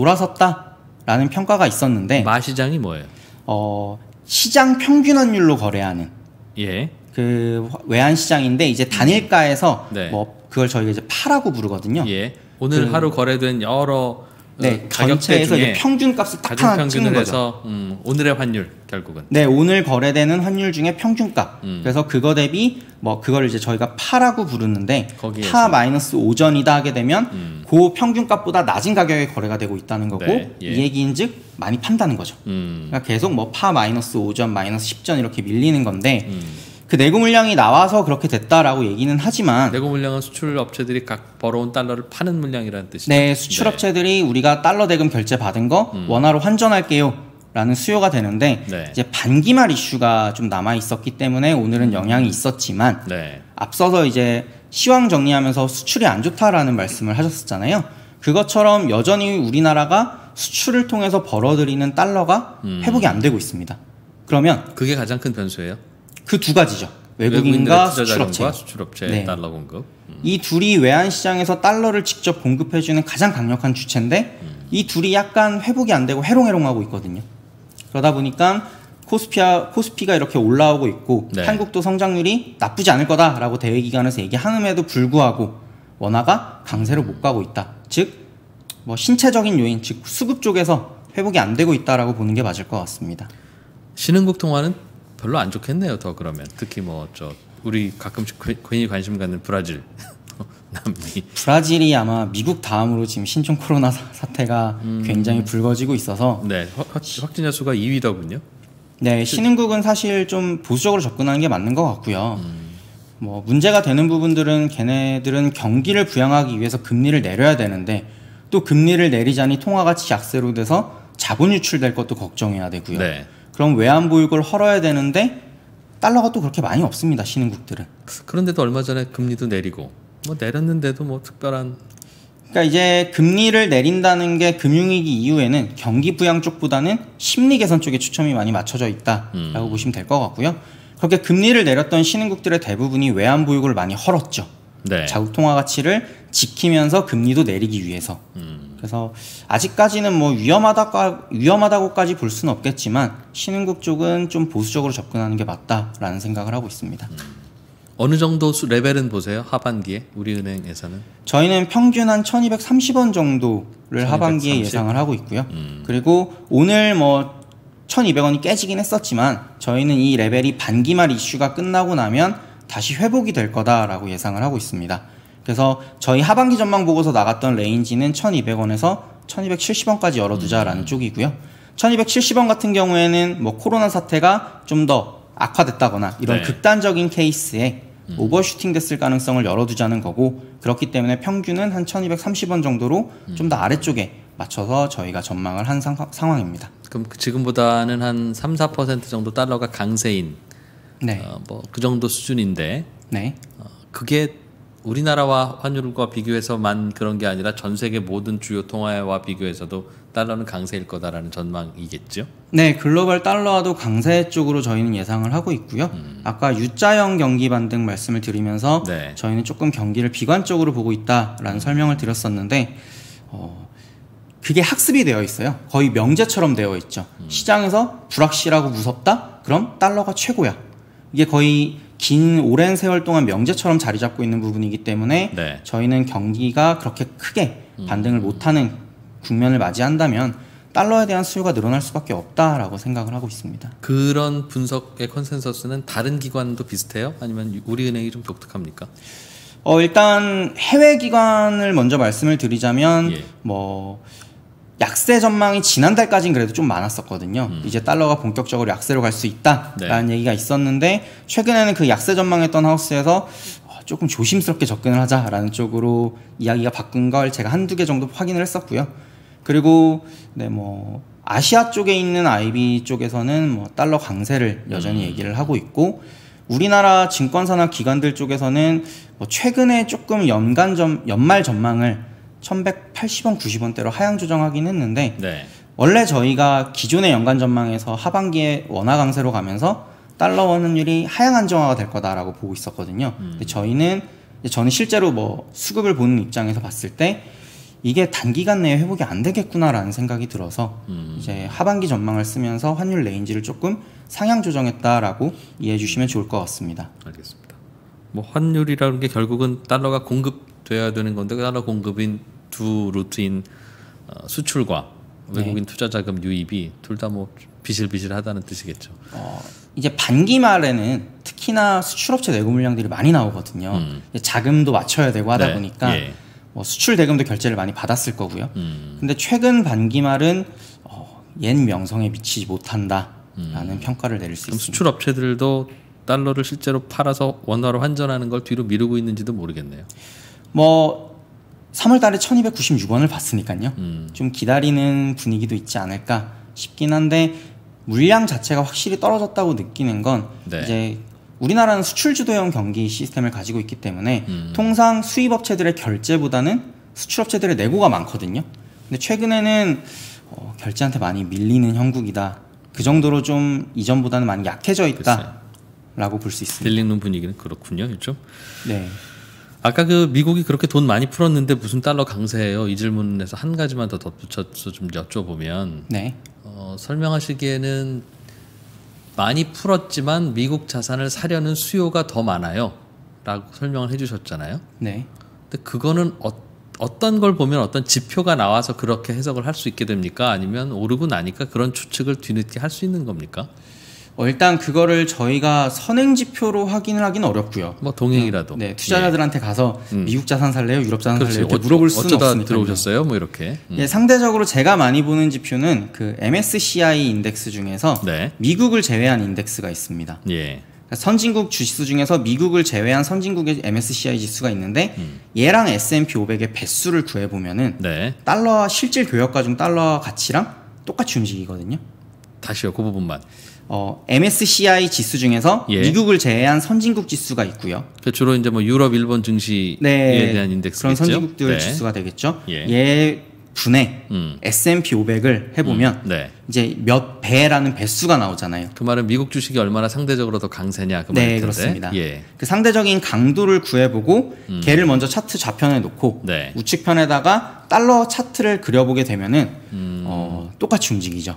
돌아섰다라는 평가가 있었는데 마시장이 뭐예요? 어, 시장 평균 환율로 거래하는 예. 그 외환 시장인데 이제 단일가에서 네. 뭐 그걸 저희가 이제 파라고 부르거든요. 예. 오늘 그- 하루 거래된 여러 네, 어, 가격대 전체에서 중에 이제 평균값을 딱 가중 하나 찍는 평균을 거죠. 해서 음, 오늘의 환율 결국은 네, 오늘 거래되는 환율 중에 평균값. 음. 그래서 그거 대비 뭐 그걸 이제 저희가 파라고 부르는데 거기에서. 파 마이너스 오전이다 하게 되면 음. 그 평균값보다 낮은 가격에 거래가 되고 있다는 거고 네, 예. 이 얘기인즉 많이 판다는 거죠. 음. 그러니까 계속 뭐 파 마이너스 오전, 마이너스 십 전 이렇게 밀리는 건데 음. 그 내구 물량이 나와서 그렇게 됐다라고 얘기는 하지만 내고 물량은 수출 업체들이 각 벌어온 달러를 파는 물량이라는 뜻이죠. 네, 수출업체들이 우리가 달러 대금 결제 받은 거 음. 원화로 환전할게요. 라는 수요가 되는데 네. 이제 반기말 이슈가 좀 남아 있었기 때문에 오늘은 영향이 있었지만 네. 앞서서 이제 시황 정리하면서 수출이 안 좋다라는 말씀을 하셨었잖아요. 그것처럼 여전히 우리나라가 수출을 통해서 벌어들이는 달러가 음. 회복이 안 되고 있습니다. 그러면 그게 가장 큰 변수예요. 그 두 가지죠. 외국인과 외국인들의 투자 수출업체. 자금과 수출업체 네. 달러 공급. 음. 이 둘이 외환 시장에서 달러를 직접 공급해주는 가장 강력한 주체인데 음. 이 둘이 약간 회복이 안 되고 해롱해롱하고 있거든요. 그러다 보니까 코스피아, 코스피가 이렇게 올라오고 있고 네. 한국도 성장률이 나쁘지 않을 거다라고 대외기관에서 얘기함에도 불구하고 원화가 강세로 못 가고 있다. 즉 뭐 신체적인 요인, 즉 수급 쪽에서 회복이 안 되고 있다라고 보는 게 맞을 것 같습니다. 신흥국 통화는 별로 안 좋겠네요. 더 그러면 특히 뭐 저 우리 가끔씩 그- 괜히 관심 갖는 브라질, 남미. 브라질이 아마 미국 다음으로 지금 신종 코로나 사- 사태가 음. 굉장히 불거지고 있어서 네, 확- 확- 확진자 수가 이 위더군요. 네, 신흥국은 사실 좀 보수적으로 접근하는 게 맞는 것 같고요. 음. 뭐 문제가 되는 부분들은 걔네들은 경기를 부양하기 위해서 금리를 내려야 되는데 또 금리를 내리자니 통화 가치 약세로 돼서 자본 유출될 것도 걱정해야 되고요. 네. 그럼 외환 보유고를 헐어야 되는데 달러가 또 그렇게 많이 없습니다. 신흥국들은. 그런데도 얼마 전에 금리도 내리고 뭐 내렸는데도 뭐 특별한 그러니까 이제 금리를 내린다는 게 금융위기 이후에는 경기 부양 쪽보다는 심리 개선 쪽에 초점이 많이 맞춰져 있다라고 음. 보시면 될 것 같고요. 그렇게 금리를 내렸던 신흥국들의 대부분이 외환 보유고를 많이 헐었죠. 네. 자국 통화 가치를 지키면서 금리도 내리기 위해서. 음. 그래서 아직까지는 뭐 위험하다 위험하다고까지 볼 수는 없겠지만 신흥국 쪽은 좀 보수적으로 접근하는 게 맞다라는 생각을 하고 있습니다. 음. 어느 정도 수 레벨은 보세요? 하반기에 우리은행에서는 저희는 평균 한 천이백삼십 원 정도를 하반기에 천이백삼십? 예상을 하고 있고요. 음. 그리고 오늘 뭐 천이백 원이 깨지긴 했었지만 저희는 이 레벨이 반기말 이슈가 끝나고 나면 다시 회복이 될 거다라고 예상을 하고 있습니다. 그래서 저희 하반기 전망 보고서 나갔던 레인지는 천이백 원에서 천이백칠십 원까지 열어두자라는 음. 쪽이고요. 천이백칠십 원 같은 경우에는 뭐 코로나 사태가 좀 더 악화됐다거나 이런 네. 극단적인 케이스에 음. 오버슈팅 됐을 가능성을 열어두자는 거고 그렇기 때문에 평균은 한 천이백삼십 원 정도로 음. 좀 더 아래쪽에 맞춰서 저희가 전망을 한 상, 상황입니다. 그럼 지금보다는 한 삼, 사 퍼센트 정도 달러가 강세인 네. 어, 뭐 그 정도 수준인데 네. 어, 그게 우리나라와 환율과 비교해서만 그런 게 아니라 전 세계 모든 주요 통화와 비교해서도 달러는 강세일 거다라는 전망이겠죠? 네, 글로벌 달러화도 강세 쪽으로 저희는 예상을 하고 있고요. 음. 아까 U자형 경기 반등 말씀을 드리면서 네. 저희는 조금 경기를 비관적으로 보고 있다라는 설명을 드렸었는데 어, 그게 학습이 되어 있어요. 거의 명제처럼 되어 있죠. 음. 시장에서 불확실하고 무섭다? 그럼 달러가 최고야. 이게 거의 긴 오랜 세월 동안 명제처럼 자리 잡고 있는 부분이기 때문에 네. 저희는 경기가 그렇게 크게 음. 반등을 못하는 국면을 맞이한다면 달러에 대한 수요가 늘어날 수밖에 없다라고 생각을 하고 있습니다. 그런 분석의 컨센서스는 다른 기관도 비슷해요? 아니면 우리은행이 좀 독특합니까? 어, 일단 해외 기관을 먼저 말씀을 드리자면 예. 뭐 약세 전망이 지난달까지는 그래도 좀 많았었거든요. 음. 이제 달러가 본격적으로 약세로 갈 수 있다라는 네. 얘기가 있었는데 최근에는 그 약세 전망했던 하우스에서 어, 조금 조심스럽게 접근을 하자라는 쪽으로 이야기가 바꾼 걸 제가 한두 개 정도 확인을 했었고요. 그리고 네, 뭐 아시아 쪽에 있는 아이비 쪽에서는 뭐 달러 강세를 여전히 음. 얘기를 하고 있고 우리나라 증권사나 기관들 쪽에서는 뭐 최근에 조금 연간 점, 연말 전망을 천백팔십 원, 구십 원대로 하향 조정하긴 했는데 네. 원래 저희가 기존의 연간 전망에서 하반기에 원화 강세로 가면서 달러 환율이 하향 안정화가 될 거다라고 보고 있었거든요. 음. 근데 저희는 저는 실제로 뭐 수급을 보는 입장에서 봤을 때 이게 단기간 내에 회복이 안 되겠구나라는 생각이 들어서 음. 이제 하반기 전망을 쓰면서 환율 레인지를 조금 상향 조정했다라고 이해해 주시면 좋을 것 같습니다. 알겠습니다. 뭐 환율이라는 게 결국은 달러가 공급돼야 되는 건데 그 달러 공급인 두 루트인 어, 수출과 외국인 네. 투자 자금 유입이 둘 다 뭐 비실비실하다는 뜻이겠죠. 어, 이제 반기 말에는 특히나 수출업체 내고 물량들이 많이 나오거든요. 음. 자금도 맞춰야 되고 하다 네. 보니까 예. 뭐 수출 대금도 결제를 많이 받았을 거고요. 음. 근데 최근 반기 말은 어, 옛 명성에 미치지 못한다라는 음. 평가를 내릴 수 그럼 있습니다. 수출 업체들도 달러를 실제로 팔아서 원화로 환전하는 걸 뒤로 미루고 있는지도 모르겠네요. 뭐 삼월 달에 천이백구십육 원을 봤으니까요. 음. 좀 기다리는 분위기도 있지 않을까 싶긴 한데 물량 자체가 확실히 떨어졌다고 느끼는 건 네. 이제 우리나라는 수출 주도형 경기 시스템을 가지고 있기 때문에 음. 통상 수입 업체들의 결제보다는 수출 업체들의 내고가 많거든요. 근데 최근에는 어, 결제한테 많이 밀리는 형국이다. 그 정도로 좀 이전보다는 많이 약해져 있다라고 볼 수 있습니다. 딜링룸 분위기는 그렇군요, 요즘. 네. 아까 그 미국이 그렇게 돈 많이 풀었는데 무슨 달러 강세예요? 이 질문에서 한 가지만 더 덧붙여서 좀 여쭤보면 네. 어, 설명하시기에는 많이 풀었지만 미국 자산을 사려는 수요가 더 많아요 라고 설명을 해주셨잖아요. 네. 근데 그거는 어, 어떤 걸 보면 어떤 지표가 나와서 그렇게 해석을 할 수 있게 됩니까? 아니면 오르고 나니까 그런 추측을 뒤늦게 할 수 있는 겁니까? 어, 일단 그거를 저희가 선행 지표로 확인을 하기는 어렵고요. 뭐 동행이라도. 네, 투자자들한테 가서 음. 미국 자산 살래요, 유럽 자산 그렇지. 살래요 이렇게 어, 물어볼 수는 어쩌다 없으니까요. 들어오셨어요? 뭐 이렇게. 음. 예, 상대적으로 제가 많이 보는 지표는 그 엠에스시아이 인덱스 중에서 네. 미국을 제외한 인덱스가 있습니다. 예. 선진국 주식수 중에서 미국을 제외한 선진국의 엠에스시아이 지수가 있는데 음. 얘랑 에스 앤 피 오백의 배수를 구해보면은 네. 달러와 실질 교역가 중 달러 가치랑 똑같이 움직이거든요. 다시요. 그 부분만. 어, 엠에스시아이 지수 중에서 예. 미국을 제외한 선진국 지수가 있고요. 그 주로 이제 뭐 유럽, 일본 증시에 네, 대한 인덱스겠죠. 그런 선진국들 네. 지수가 되겠죠. 예. 얘 분의 음. 에스 앤 피 오백을 해보면 음. 네. 이제 몇 배라는 배수가 나오잖아요. 그 말은 미국 주식이 얼마나 상대적으로 더 강세냐 그 네, 말일 텐데. 그렇습니다. 예. 그 상대적인 강도를 구해보고 음. 걔를 먼저 차트 좌편에 놓고 네. 우측편에다가 달러 차트를 그려보게 되면은 음. 어, 똑같이 움직이죠.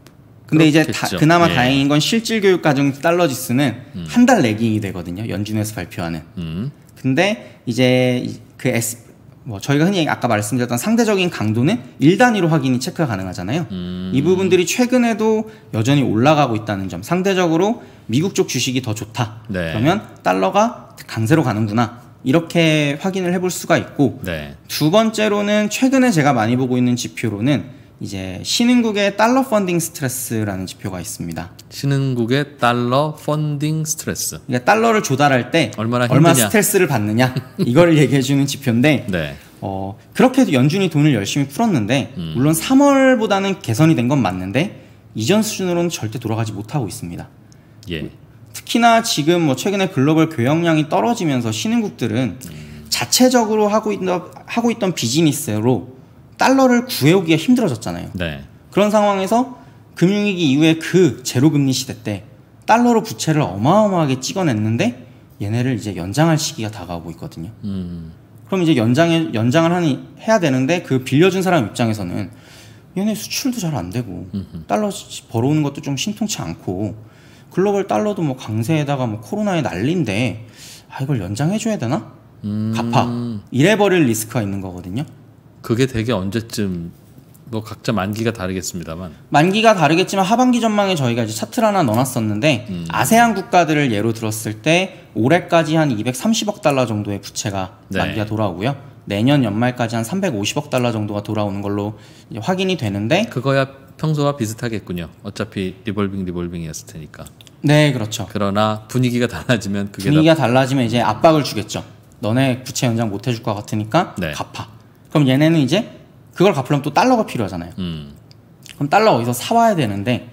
근데 이제 다, 그렇겠죠. 그나마 예. 다행인 건 실질 교육 가중 달러 지수는 음. 한 달 레깅이 되거든요. 연준에서 발표하는. 음. 근데 이제 이- 그 S 뭐 저희가 흔히 아까 말씀드렸던 상대적인 강도는 일 단위로 확인이 체크가 가능하잖아요. 음. 이 부분들이 최근에도 여전히 올라가고 있다는 점. 상대적으로 미국 쪽 주식이 더 좋다. 네. 그러면 달러가 강세로 가는구나. 이렇게 확인을 해볼 수가 있고 네. 두 번째로는 최근에 제가 많이 보고 있는 지표로는 이제 신흥국의 달러 펀딩 스트레스라는 지표가 있습니다. 신흥국의 달러 펀딩 스트레스. 그러니까 달러를 조달할 때 얼마나 얼마나 힘드냐. 스트레스를 받느냐 이거를 얘기해주는 지표인데 네. 어, 그렇게도 연준이 돈을 열심히 풀었는데 음. 물론 삼월보다는 개선이 된 건 맞는데 이전 수준으로는 절대 돌아가지 못하고 있습니다. 예. 특히나 지금 뭐 최근에 글로벌 교역량이 떨어지면서 신흥국들은 음. 자체적으로 하고 있던, 하고 있던 비즈니스로 달러를 구해오기가 힘들어졌잖아요. 네. 그런 상황에서 금융위기 이후에 그 제로금리 시대 때 달러로 부채를 어마어마하게 찍어냈는데 얘네를 이제 연장할 시기가 다가오고 있거든요. 음. 그럼 이제 연장에, 연장을 하니, 해야 되는데 그 빌려준 사람 입장에서는 얘네 수출도 잘 안 되고 음흠. 달러 벌어오는 것도 좀 신통치 않고 글로벌 달러도 뭐 강세에다가 뭐 코로나에 난리인데 아 이걸 연장해줘야 되나? 음. 갚아. 이래버릴 리스크가 있는 거거든요. 그게 되게 언제쯤 뭐 각자 만기가 다르겠습니다만. 만기가 다르겠지만 하반기 전망에 저희가 이제 차트를 하나 넣어놨었는데 음. 아세안 국가들을 예로 들었을 때 올해까지 한 이백삼십억 달러 정도의 부채가 네. 만기가 돌아오고요. 내년 연말까지 한 삼백오십억 달러 정도가 돌아오는 걸로 이제 확인이 되는데 그거야 평소와 비슷하겠군요. 어차피 리볼빙 리볼빙이었을 테니까. 네 그렇죠. 그러나 분위기가 달라지면 그게 분위기가 달라지면 이제 압박을 주겠죠. 너네 부채 연장 못 해줄 것 같으니까 네. 갚아. 그럼 얘네는 이제 그걸 갚으려면 또 달러가 필요하잖아요. 다, 음. 그럼 달러 어디서 사와야 되는데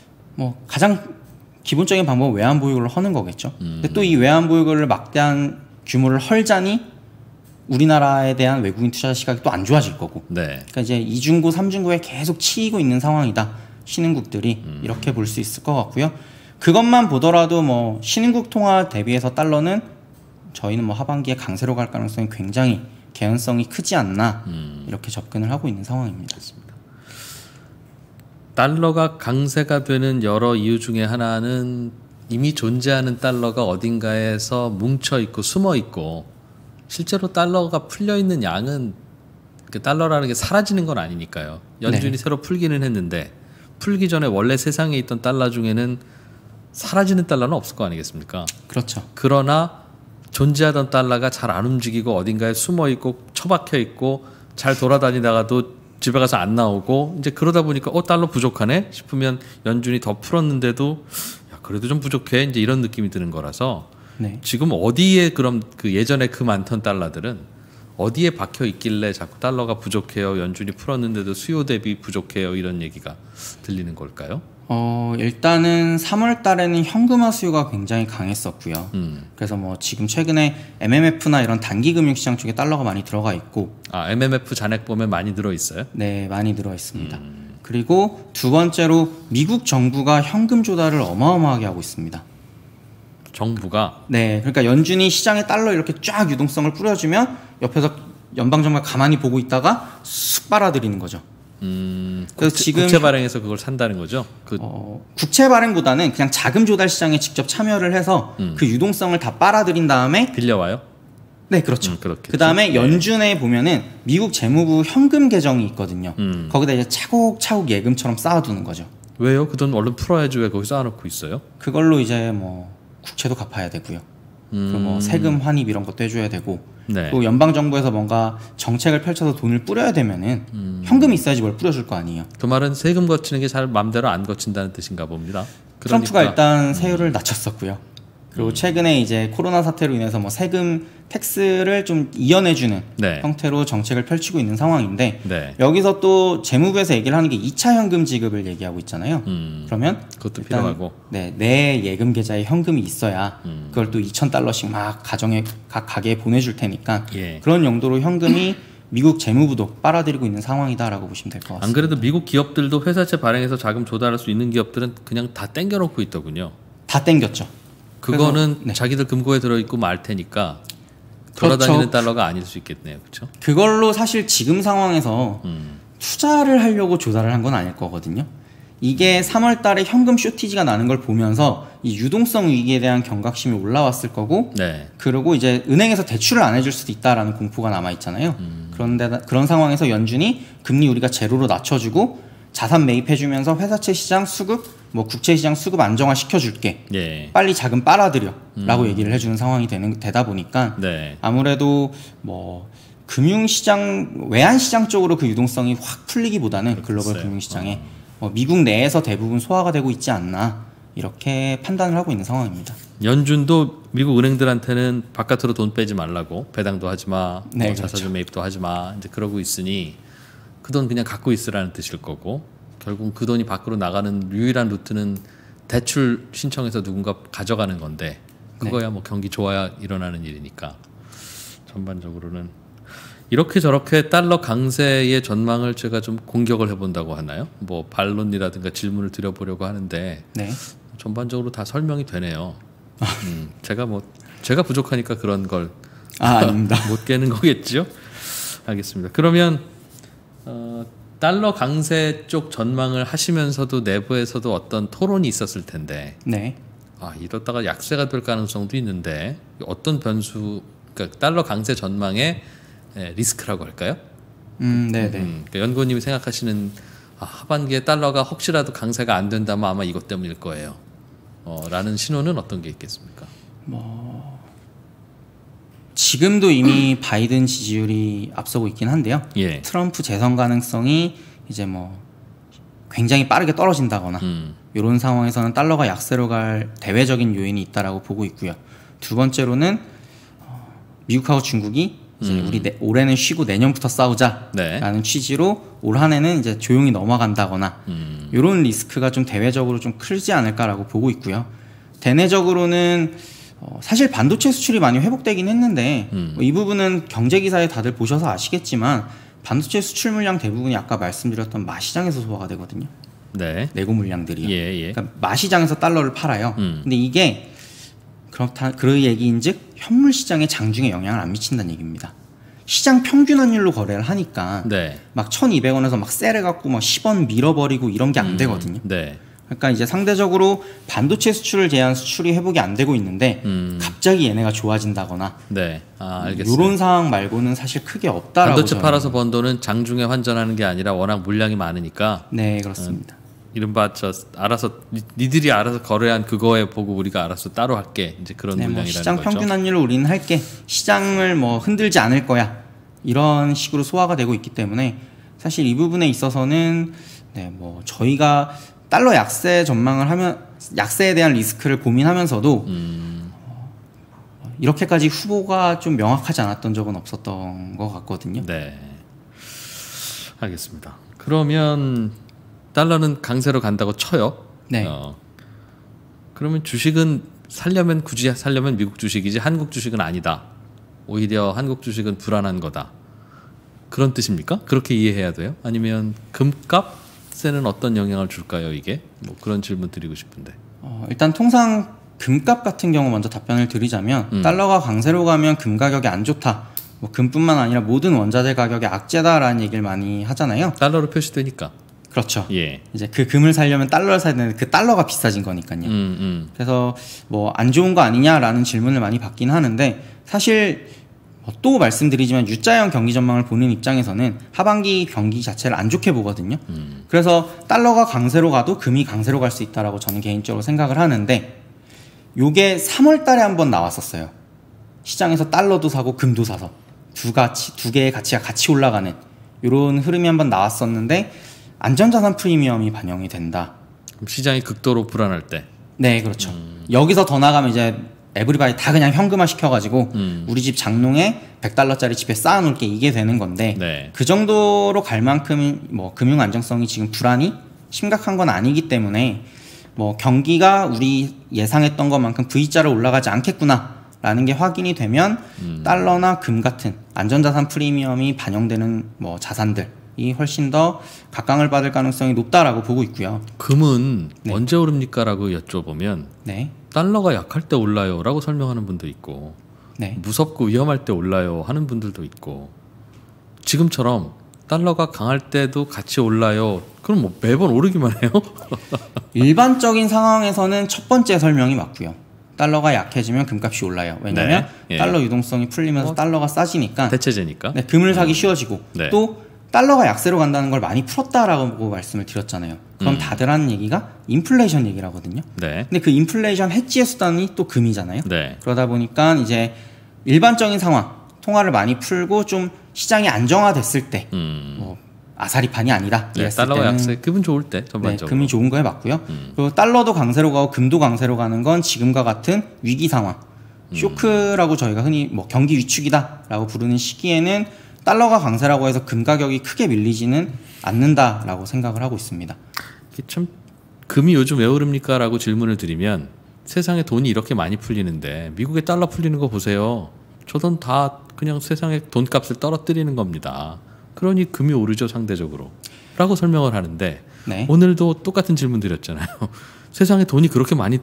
뭐 가장 기본적인 방법은 외환 보유고를 허는 거겠죠. 음. 근데 또 이 외환 보유고를 막대한 규모를 헐자니 우리나라에 대한 외국인 투자 시각이 또 안 좋아질 거고. 네. 그러니까 이제 이중고, 삼중고에 계속 치이고 있는 상황이다. 신흥국들이 음. 이렇게 볼 수 있을 것 같고요. 그것만 보더라도 뭐 신흥국 통화 대비해서 달러는 저희는 뭐 하반기에 강세로 갈 가능성이 굉장히 개연성이 크지 않나 음. 이렇게 접근을 하고 있는 상황입니다. 달러가 강세가 되는 여러 이유 중에 하나는 이미 존재하는 달러가 어딘가에서 뭉쳐 있고 숨어 있고 실제로 달러가 풀려 있는 양은 그 달러라는 게 사라지는 건 아니니까요. 연준이 네. 새로 풀기는 했는데 풀기 전에 원래 세상에 있던 달러 중에는 사라지는 달러는 없을 거 아니겠습니까? 그렇죠. 그러나 존재하던 달러가 잘 안 움직이고 어딘가에 숨어 있고 처박혀 있고 잘 돌아다니다가도 집에 가서 안 나오고 이제 그러다 보니까 어 달러 부족하네 싶으면 연준이 더 풀었는데도 야 그래도 좀 부족해 이제 이런 느낌이 드는 거라서 네. 지금 어디에 그럼 그 예전에 그 많던 달러들은 어디에 박혀 있길래 자꾸 달러가 부족해요 연준이 풀었는데도 수요 대비 부족해요 이런 얘기가 들리는 걸까요? 어, 일단은 삼월 달에는 현금화 수요가 굉장히 강했었고요. 음. 그래서 뭐 지금 최근에 엠엠에프나 이런 단기 금융시장 쪽에 달러가 많이 들어가 있고, 아 엠엠에프 잔액 보면 많이 들어 있어요? 네, 많이 들어 있습니다. 음. 그리고 두 번째로 미국 정부가 현금 조달을 어마어마하게 하고 있습니다. 정부가 네, 그러니까 연준이 시장에 달러 이렇게 쫙 유동성을 뿌려주면 옆에서 연방정부가 가만히 보고 있다가 쑥 빨아들이는 거죠. 음, 그래서 국채, 지금 국채 발행해서 그걸 산다는 거죠? 그, 어, 국채 발행보다는 그냥 자금 조달 시장에 직접 참여를 해서 음. 그 유동성을 다 빨아들인 다음에 빌려와요? 네, 그렇죠. 음, 그렇겠죠. 그 다음에 네. 연준에 보면은 미국 재무부 현금 계정이 있거든요. 음. 거기다 이제 차곡차곡 예금처럼 쌓아두는 거죠. 왜요? 그 돈 얼른 풀어야지 왜 거기 쌓아놓고 있어요? 그걸로 이제 뭐 국채도 갚아야 되고요. 음. 그리고 뭐 세금 환입 이런 것도 해줘야 되고. 네. 또 연방 정부에서 뭔가 정책을 펼쳐서 돈을 뿌려야 되면은 음. 현금이 있어야지 뭘 뿌려줄 거 아니에요. 그 말은 세금 거치는 게 잘 맘대로 안 거친다는 뜻인가 봅니다. 트럼프가 그러니까 일단 세율을 낮췄었고요. 그리고 음. 최근에 이제 코로나 사태로 인해서 뭐 세금 텍스를 좀 이연해주는 네. 형태로 정책을 펼치고 있는 상황인데 네. 여기서 또 재무부에서 얘기를 하는 게 이 차 현금 지급을 얘기하고 있잖아요. 음. 그러면 그것도 일단 필요하고. 네, 내 예금 계좌에 현금이 있어야 음. 그걸 또 이천 달러씩 막 가정에 각 가게에 보내줄 테니까 예. 그런 용도로 현금이 미국 재무부도 빨아들이고 있는 상황이다라고 보시면 될 것 같습니다. 안 그래도 미국 기업들도 회사채 발행해서 자금 조달할 수 있는 기업들은 그냥 다 땡겨놓고 있더군요. 다 땡겼죠. 그거는 그래서, 네. 자기들 금고에 들어있고 말 테니까 돌아다니는 그렇죠. 달러가 아닐 수 있겠네요. 그렇죠? 그걸로 사실 지금 상황에서 음. 투자를 하려고 조달을 한 건 아닐 거거든요. 이게 삼월 달에 현금 쇼티지가 나는 걸 보면서 이 유동성 위기에 대한 경각심이 올라왔을 거고 네. 그리고 이제 은행에서 대출을 안 해줄 수도 있다라는 공포가 남아 있잖아요. 음. 그런데 그런 상황에서 연준이 금리 우리가 제로로 낮춰주고 자산 매입해주면서 회사채 시장 수급, 뭐 국채 시장 수급 안정화 시켜줄게. 예.2 빨리 자금 빨아들여라고 음. 얘기를 해주는 상황이 되는 되다 보니까 네. 아무래도 뭐 금융시장 외환시장 쪽으로 그 유동성이 확 풀리기보다는 글로벌 글쎄요. 금융시장에 어. 뭐 미국 내에서 대부분 소화가 되고 있지 않나 이렇게 판단을 하고 있는 상황입니다. 연준도 미국 은행들한테는 바깥으로 돈 빼지 말라고 배당도 하지 마, 네, 뭐 자사주 그렇죠. 매입도 하지 마 이제 그러고 있으니 그 돈 그냥 갖고 있으라는 뜻일 거고 결국 그 돈이 밖으로 나가는 유일한 루트는 대출 신청해서 누군가 가져가는 건데 그거야 뭐 경기 좋아야 일어나는 일이니까 전반적으로는 이렇게 저렇게 달러 강세의 전망을 제가 좀 공격을 해본다고 하나요? 뭐 반론이라든가 질문을 드려보려고 하는데 네. 전반적으로 다 설명이 되네요. 음, 제가 뭐 제가 부족하니까 그런 걸 아, 아닙니다. 못 깨는 거겠죠? 알겠습니다. 그러면 어, 달러 강세 쪽 전망을 하시면서도 내부에서도 어떤 토론이 있었을 텐데 네. 아 이러다가 약세가 될 가능성도 있는데 어떤 변수 그러니까 달러 강세 전망의 예, 리스크라고 할까요? 음, 네, 네. 음, 그러니까 연구원님이 생각하시는 아, 하반기에 달러가 혹시라도 강세가 안 된다면 아마 이것 때문일 거예요. 어, 라는 신호는 어떤 게 있겠습니까? 지금도 이미 바이든 지지율이 앞서고 있긴 한데요. 예. 트럼프 재선 가능성이 이제 뭐 굉장히 빠르게 떨어진다거나 음. 이런 상황에서는 달러가 약세로 갈 대외적인 요인이 있다라고 보고 있고요. 두 번째로는 어, 미국하고 중국이 이제 음. 우리 내, 올해는 쉬고 내년부터 싸우자라는 네. 취지로 올 한해는 이제 조용히 넘어간다거나 음. 이런 리스크가 좀 대외적으로 좀 크지 않을까라고 보고 있고요. 대내적으로는 어, 사실 반도체 수출이 많이 회복되긴 했는데 음. 뭐이 부분은 경제 기사에 다들 보셔서 아시겠지만 반도체 수출 물량 대부분이 아까 말씀드렸던 마시장에서 소화가 되거든요. 네. 내고 물량들이요. 예, 예. 그러니까 마시장에서 달러를 팔아요. 음. 근데 이게 그렇다 그 얘기인즉 현물 시장에 장중에 영향을 안 미친다는 얘기입니다. 시장 평균 환율로 거래를 하니까 네. 막 천이백 원에서 막 세를 갖고 막 십 원 밀어버리고 이런 게 안 음. 되거든요. 네. 그러니까 이제 상대적으로 반도체 수출을 제한 수출이 회복이 안 되고 있는데 음. 갑자기 얘네가 좋아진다거나 네. 아, 알겠어요. 이런 상황 말고는 사실 크게 없다라고 반도체 저는- 팔아서 번 돈은 장중에 환전하는 게 아니라 워낙 물량이 많으니까 네 그렇습니다. 이른바 저 알아서 니, 니들이 알아서 거래한 그거에 보고 우리가 알아서 따로 할게 이제 그런 네, 뭐 물량이라는 시장 거죠. 평균 환율로 우리는 할게 시장을 뭐 흔들지 않을 거야 이런 식으로 소화가 되고 있기 때문에 사실 이 부분에 있어서는 네, 뭐 저희가 달러 약세 전망을 하면 약세에 대한 리스크를 고민하면서도 음. 어, 이렇게까지 후보가 좀 명확하지 않았던 적은 없었던 것 같거든요. 네. 알겠습니다. 그러면 달러는 강세로 간다고 쳐요. 네. 어, 그러면 주식은 살려면 굳이 살려면 미국 주식이지 한국 주식은 아니다. 오히려 한국 주식은 불안한 거다. 그런 뜻입니까? 그렇게 이해해야 돼요? 아니면 금값에는 어떤 영향을 줄까요? 이게 뭐 그런 질문 드리고 싶은데. 어, 일단 통상 금값 같은 경우 먼저 답변을 드리자면 음. 달러가 강세로 가면 금 가격이 안 좋다. 뭐 금뿐만 아니라 모든 원자재 가격이 악재다라는 얘기를 많이 하잖아요. 달러로 표시되니까. 그렇죠. 예. 이제 그 금을 사려면 달러를 사야 되는데 그 달러가 비싸진 거니까요. 음, 음. 그래서 뭐 안 좋은 거 아니냐라는 질문을 많이 받긴 하는데 사실 또 말씀드리지만 유자형 경기 전망을 보는 입장에서는 하반기 경기 자체를 안 좋게 보거든요. 음. 그래서 달러가 강세로 가도 금이 강세로 갈 수 있다라고 저는 개인적으로 생각을 하는데 요게 삼월 달에 한번 나왔었어요. 시장에서 달러도 사고 금도 사서 두 가치 두 개의 가치가 같이 올라가는 이런 흐름이 한번 나왔었는데 안전자산 프리미엄이 반영이 된다. 그럼 시장이 극도로 불안할 때. 네, 그렇죠. 여기서 더 나가면 이제 에브리바디 다 그냥 현금화 시켜가지고 음. 우리 집 장롱에 백 달러짜리 지폐 쌓아놓을게 이게 되는 건데 네. 그 정도로 갈 만큼 뭐 금융 안정성이 지금 불안이 심각한 건 아니기 때문에 뭐 경기가 우리 예상했던 것만큼 V자로 올라가지 않겠구나라는 게 확인이 되면 음. 달러나 금 같은 안전자산 프리미엄이 반영되는 뭐 자산들이 훨씬 더 각광을 받을 가능성이 높다라고 보고 있고요. 금은 네. 언제 오릅니까라고 여쭤보면 네, 달러가 약할 때 올라요라고 설명하는 분도 있고 네, 무섭고 위험할 때 올라요 하는 분들도 있고 지금처럼 달러가 강할 때도 같이 올라요. 그럼 뭐 매번 오르기만 해요? 일반적인 상황에서는 첫 번째 설명이 맞고요. 달러가 약해지면 금값이 올라요. 왜냐하면 네, 예. 달러 유동성이 풀리면서 어, 달러가 싸지니까 대체제니까. 네, 금을 사기 쉬워지고 네. 또 달러가 약세로 간다는 걸 많이 풀었다라고 말씀을 드렸잖아요. 그럼 음. 다들 하는 얘기가 인플레이션 얘기라거든요. 네. 근데 그 인플레이션 해지의 수단이 또 금이잖아요. 네. 그러다 보니까 이제 일반적인 상황, 통화를 많이 풀고 좀 시장이 안정화됐을 때, 음. 뭐 아사리판이 아니다. 네, 이랬을 달러가 때는 약세 기분 좋을 때 네, 전반적으로. 금이 좋은 거에 맞고요. 음. 그리고 달러도 강세로 가고 금도 강세로 가는 건 지금과 같은 위기 상황, 음. 쇼크라고 저희가 흔히 뭐 경기 위축이다라고 부르는 시기에는 달러가 강세라고 해서 금 가격이 크게 밀리지는 않는다라고 생각을 하고 있습니다. 이게 참 금이 요즘 왜 오릅니까라고 질문을 드리면 세상에 돈이 이렇게 많이 풀리는데 미국에 달러 풀리는 거 보세요. 저 돈 다 그냥 세상에 돈값을 떨어뜨리는 겁니다. 그러니 금이 오르죠 상대적으로 라고 설명을 하는데 네. 오늘도 똑같은 질문 드렸잖아요. 세상에 돈이 그렇게 많이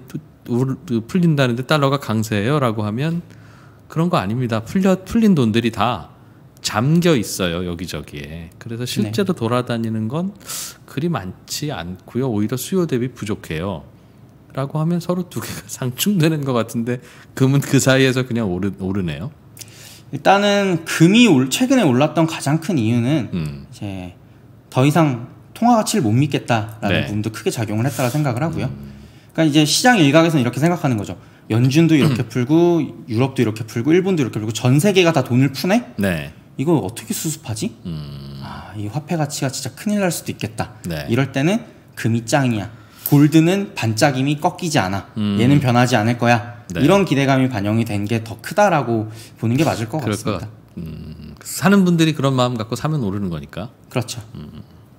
풀린다는데 달러가 강세예요 라고 하면 그런 거 아닙니다. 풀려, 풀린 돈들이 다 잠겨 있어요 여기저기에. 그래서 실제로 네. 돌아다니는 건 그리 많지 않고요. 오히려 수요 대비 부족해요 라고 하면 서로 두 개가 상충되는 것 같은데 금은 그 사이에서 그냥 오르, 오르네요. 일단은 금이 올, 최근에 올랐던 가장 큰 이유는 음. 이제 더 이상 통화 가치를 못 믿겠다라는 네. 부분도 크게 작용을 했다고 생각을 하고요. 음. 그러니까 이제 시장 일각에서는 이렇게 생각하는 거죠. 연준도 이렇게 풀고 유럽도 이렇게 풀고 일본도 이렇게 풀고 전 세계가 다 돈을 푸네? 네. 이거 어떻게 수습하지? 음. 아, 이 화폐 가치가 진짜 큰일 날 수도 있겠다. 네. 이럴 때는 금이 짱이야. 골드는 반짝임이 꺾이지 않아. 음. 얘는 변하지 않을 거야. 네. 이런 기대감이 반영이 된 게 더 크다라고 보는 게 맞을 것 그럴 같습니다. 것, 음, 사는 분들이 그런 마음 갖고 사면 오르는 거니까. 그렇죠. 음,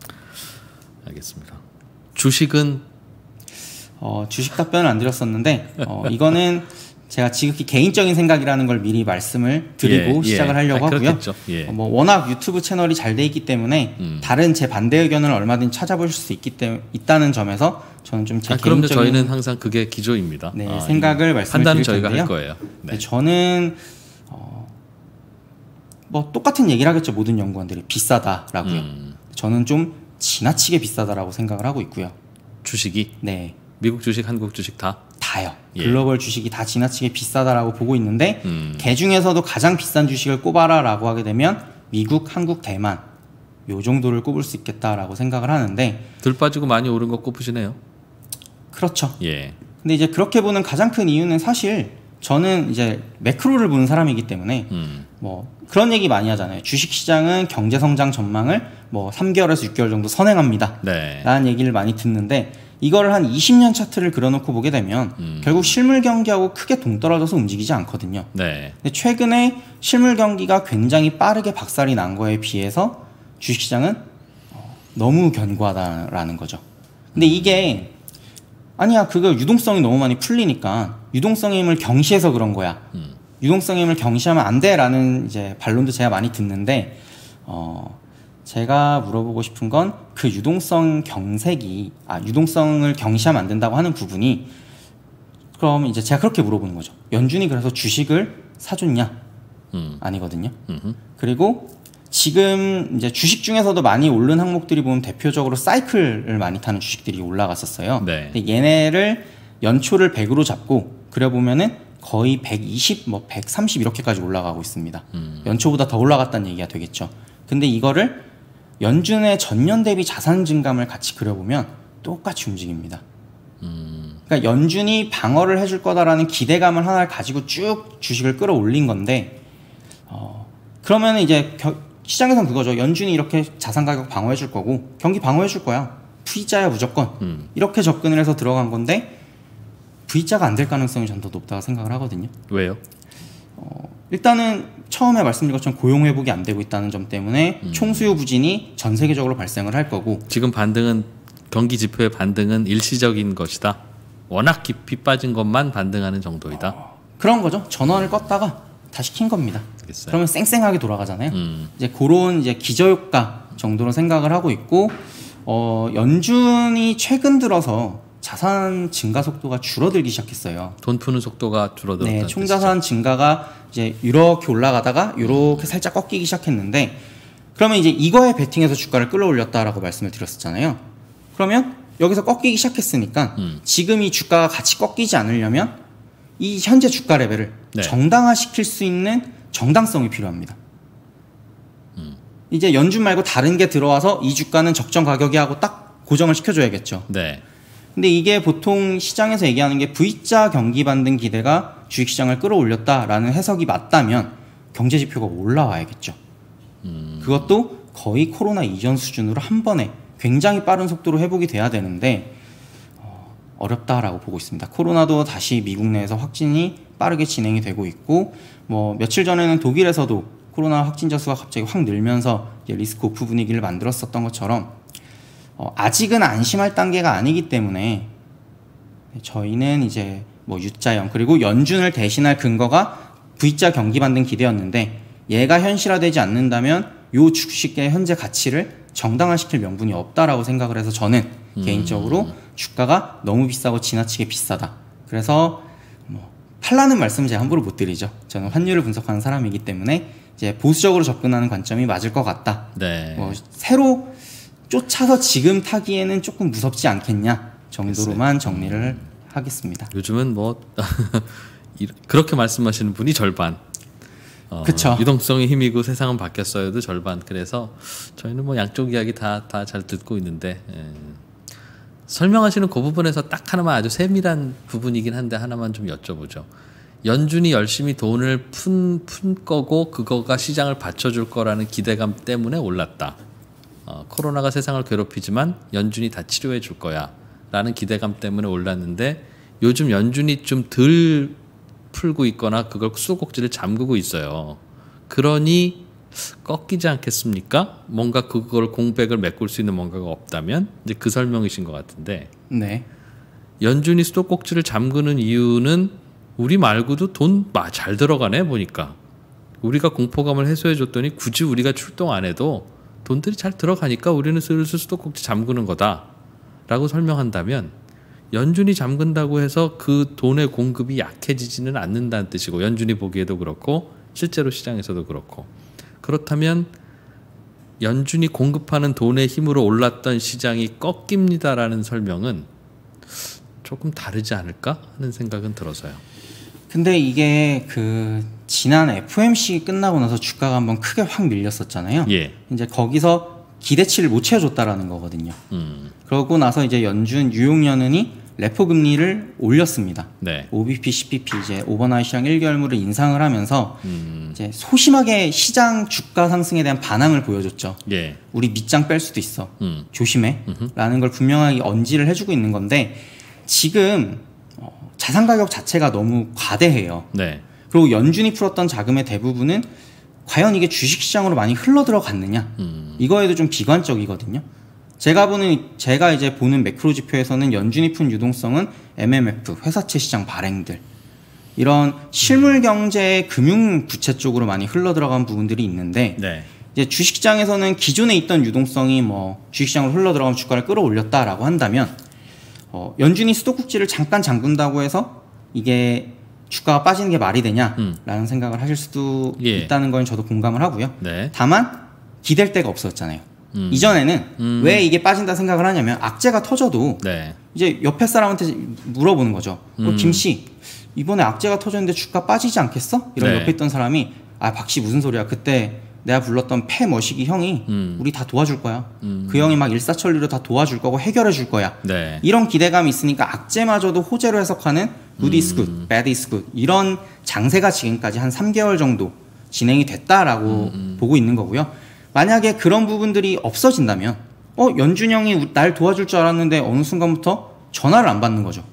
알겠습니다. 주식은 어, 주식 답변을 안 드렸었는데 어, 이거는 제가 지극히 개인적인 생각이라는 걸 미리 말씀을 드리고 예, 시작을 예. 하려고 아, 하고요. 그렇겠죠. 예. 어, 뭐 워낙 유튜브 채널이 잘 돼 있기 때문에 음. 다른 제 반대 의견을 얼마든지 찾아보실 수 있기 때문에 있다는 점에서 저는 좀 제 아, 그럼요. 개인적인 저희는 항상 그게 기조입니다. 네, 아, 생각을 말씀을 판단은 드릴 저희가 텐데요. 할 거예요. 네. 네, 저는 어, 뭐 똑같은 얘기를 하겠죠. 모든 연구원들이 비싸다라고요. 음, 저는 좀 지나치게 비싸다라고 생각을 하고 있고요. 주식이 네, 미국 주식, 한국 주식 다. 다요. 예. 글로벌 주식이 다 지나치게 비싸다라고 보고 있는데 음. 개 중에서도 가장 비싼 주식을 꼽아라라고 하게 되면 미국, 한국, 대만 요 정도를 꼽을 수 있겠다라고 생각을 하는데 들 빠지고 많이 오른 거 꼽으시네요. 그렇죠. 예. 근데 이제 그렇게 보는 가장 큰 이유는 사실 저는 이제 매크로를 보는 사람이기 때문에 음. 뭐 그런 얘기 많이 하잖아요. 주식 시장은 경제 성장 전망을 뭐 삼 개월에서 육 개월 정도 선행합니다. 네. 라는 얘기를 많이 듣는데 이거를 한 이십 년 차트를 그려놓고 보게 되면 음. 결국 실물 경기하고 크게 동떨어져서 움직이지 않거든요. 네. 근데 최근에 실물 경기가 굉장히 빠르게 박살이 난 거에 비해서 주식시장은 너무 견고하다라는 거죠. 근데 이게 아니야 그거 유동성이 너무 많이 풀리니까 유동성의 힘을 경시해서 그런 거야. 음. 유동성의 힘을 경시하면 안 돼라는 이제 반론도 제가 많이 듣는데 어 제가 물어보고 싶은 건 그 유동성 경색이 아 유동성을 경시하면 안 된다고 하는 부분이 그럼 이제 제가 그렇게 물어보는 거죠. 연준이 그래서 주식을 사줬냐? 음. 아니거든요. 음흠. 그리고 지금 이제 주식 중에서도 많이 오른 항목들이 보면 대표적으로 사이클을 많이 타는 주식들이 올라갔었어요. 네. 근데 얘네를 연초를 백으로 잡고 그려보면은 거의 백이십, 뭐 백삼십 이렇게까지 올라가고 있습니다. 음. 연초보다 더 올라갔다는 얘기가 되겠죠. 근데 이거를 연준의 전년 대비 자산 증감을 같이 그려보면 똑같이 움직입니다. 음. 그러니까 연준이 방어를 해줄 거다라는 기대감을 하나를 가지고 쭉 주식을 끌어올린 건데 어, 그러면 이제 겨, 시장에선 그거죠. 연준이 이렇게 자산 가격 방어해줄 거고 경기 방어해줄 거야. V자야 무조건. 음. 이렇게 접근을 해서 들어간 건데 V자가 안 될 가능성이 전 더 높다고 생각을 하거든요. 왜요? 어, 일단은 처음에 말씀드린 것처럼 고용 회복이 안 되고 있다는 점 때문에 음. 총수요 부진이 전 세계적으로 발생을 할 거고 지금 반등은 경기 지표의 반등은 일시적인 것이다. 워낙 깊이 빠진 것만 반등하는 정도이다. 어, 그런 거죠. 전원을 껐다가 다시 킨 겁니다. 알겠어요. 그러면 쌩쌩하게 돌아가잖아요. 음. 이제 그런 이제 기저효과 정도로 생각을 하고 있고 어, 연준이 최근 들어서 자산 증가 속도가 줄어들기 시작했어요. 돈 푸는 속도가 줄어들었다는 네, 총자산 증가가 이제 이렇게 올라가다가 이렇게 음. 살짝 꺾이기 시작했는데 그러면 이제 이거에 베팅해서 주가를 끌어올렸다라고 말씀을 드렸었잖아요. 그러면 여기서 꺾이기 시작했으니까 음. 지금 이 주가가 같이 꺾이지 않으려면 이 현재 주가 레벨을 네. 정당화시킬 수 있는 정당성이 필요합니다. 음. 이제 연준 말고 다른 게 들어와서 이 주가는 적정 가격이 하고 딱 고정을 시켜줘야겠죠. 네. 근데 이게 보통 시장에서 얘기하는 게 V자 경기 반등 기대가 주식시장을 끌어올렸다라는 해석이 맞다면 경제지표가 올라와야겠죠. 음. 그것도 거의 코로나 이전 수준으로 한 번에 굉장히 빠른 속도로 회복이 돼야 되는데 어, 어렵다라고 보고 있습니다. 코로나도 다시 미국 내에서 확진이 빠르게 진행이 되고 있고 뭐 며칠 전에는 독일에서도 코로나 확진자 수가 갑자기 확 늘면서 리스크 오프 분위기를 만들었었던 것처럼 어, 아직은 안심할 단계가 아니기 때문에 저희는 이제 뭐 U자형 그리고 연준을 대신할 근거가 V자 경기 반등 기대였는데 얘가 현실화되지 않는다면 요 주식의 현재 가치를 정당화시킬 명분이 없다라고 생각을 해서 저는 음. 개인적으로 주가가 너무 비싸고 지나치게 비싸다. 그래서 뭐 팔라는 말씀은 제가 함부로 못 드리죠. 저는 환율을 분석하는 사람이기 때문에 이제 보수적으로 접근하는 관점이 맞을 것 같다. 네. 뭐 새로 쫓아서 지금 타기에는 조금 무섭지 않겠냐 정도로만 정리를 음. 하겠습니다. 요즘은 뭐 그렇게 말씀하시는 분이 절반. 어, 그쵸. 유동성이 힘이고 세상은 바뀌었어요도 절반. 그래서 저희는 뭐 양쪽 이야기 다 다 잘 듣고 있는데 예. 설명하시는 그 부분에서 딱 하나만 아주 세밀한 부분이긴 한데 하나만 좀 여쭤보죠. 연준이 열심히 돈을 푼, 푼 거고 그거가 시장을 받쳐줄 거라는 기대감 때문에 올랐다. 어, 코로나가 세상을 괴롭히지만 연준이 다 치료해 줄 거야 라는 기대감 때문에 올랐는데 요즘 연준이 좀 덜 풀고 있거나 그걸 수도꼭지를 잠그고 있어요. 그러니 꺾이지 않겠습니까? 뭔가 그걸 공백을 메꿀 수 있는 뭔가가 없다면 이제 그 설명이신 것 같은데 네. 연준이 수도꼭지를 잠그는 이유는 우리 말고도 돈 잘 들어가네 보니까 우리가 공포감을 해소해 줬더니 굳이 우리가 출동 안 해도 돈들이 잘 들어가니까 우리는 슬슬 수도꼭지 잠그는 거다라고 설명한다면 연준이 잠근다고 해서 그 돈의 공급이 약해지지는 않는다는 뜻이고 연준이 보기에도 그렇고 실제로 시장에서도 그렇고 그렇다면 연준이 공급하는 돈의 힘으로 올랐던 시장이 꺾입니다라는 설명은 조금 다르지 않을까 하는 생각은 들어서요. 근데 이게 그 지난 에프오엠씨 끝나고 나서 주가가 한번 크게 확 밀렸었잖아요. 예. 이제 거기서 기대치를 못 채워줬다라는 거거든요. 음. 그러고 나서 이제 연준 뉴욕연은이 레포 금리를 올렸습니다. 네. 오비피, 씨피피 이제 오버나잇 시장 일 개월물을 인상을 하면서 음. 이제 소심하게 시장 주가 상승에 대한 반항을 보여줬죠. 예. 우리 밑장 뺄 수도 있어. 음. 조심해. 음흠. 라는 걸 분명하게 언지를 해주고 있는 건데 지금 어, 자산 가격 자체가 너무 과대해요. 네. 그리고 연준이 풀었던 자금의 대부분은 과연 이게 주식시장으로 많이 흘러 들어갔느냐 음. 이거에도 좀 비관적이거든요. 제가 보는 제가 이제 보는 매크로 지표에서는 연준이 푼 유동성은 엠엠에프 회사채 시장 발행들 이런 실물 경제 금융 부채 쪽으로 많이 흘러 들어간 부분들이 있는데 네. 이제 주식시장에서는 기존에 있던 유동성이 뭐 주식시장으로 흘러 들어가면 주가를 끌어올렸다라고 한다면 어, 연준이 수도꼭지를 잠깐 잠근다고 해서 이게 주가가 빠지는 게 말이 되냐라는 음. 생각을 하실 수도 예. 있다는 건 저도 공감을 하고요. 네. 다만 기댈 데가 없었잖아요. 음. 이전에는 음. 왜 이게 빠진다 생각을 하냐면 악재가 터져도 네. 이제 옆에 사람한테 물어보는 거죠. 음. 어, 김씨 이번에 악재가 터졌는데 주가 빠지지 않겠어? 이런 네. 옆에 있던 사람이 아 박씨 무슨 소리야. 그때 내가 불렀던 폐 머시기 형이 음. 우리 다 도와줄 거야. 음. 그 형이 막 일사천리로 다 도와줄 거고 해결해 줄 거야. 네. 이런 기대감이 있으니까 악재마저도 호재로 해석하는 good is good, 음. bad is good 이런 장세가 지금까지 한 삼 개월 정도 진행이 됐다라고 음, 음. 보고 있는 거고요. 만약에 그런 부분들이 없어진다면 어 연준형이 날 도와줄 줄 알았는데 어느 순간부터 전화를 안 받는 거죠.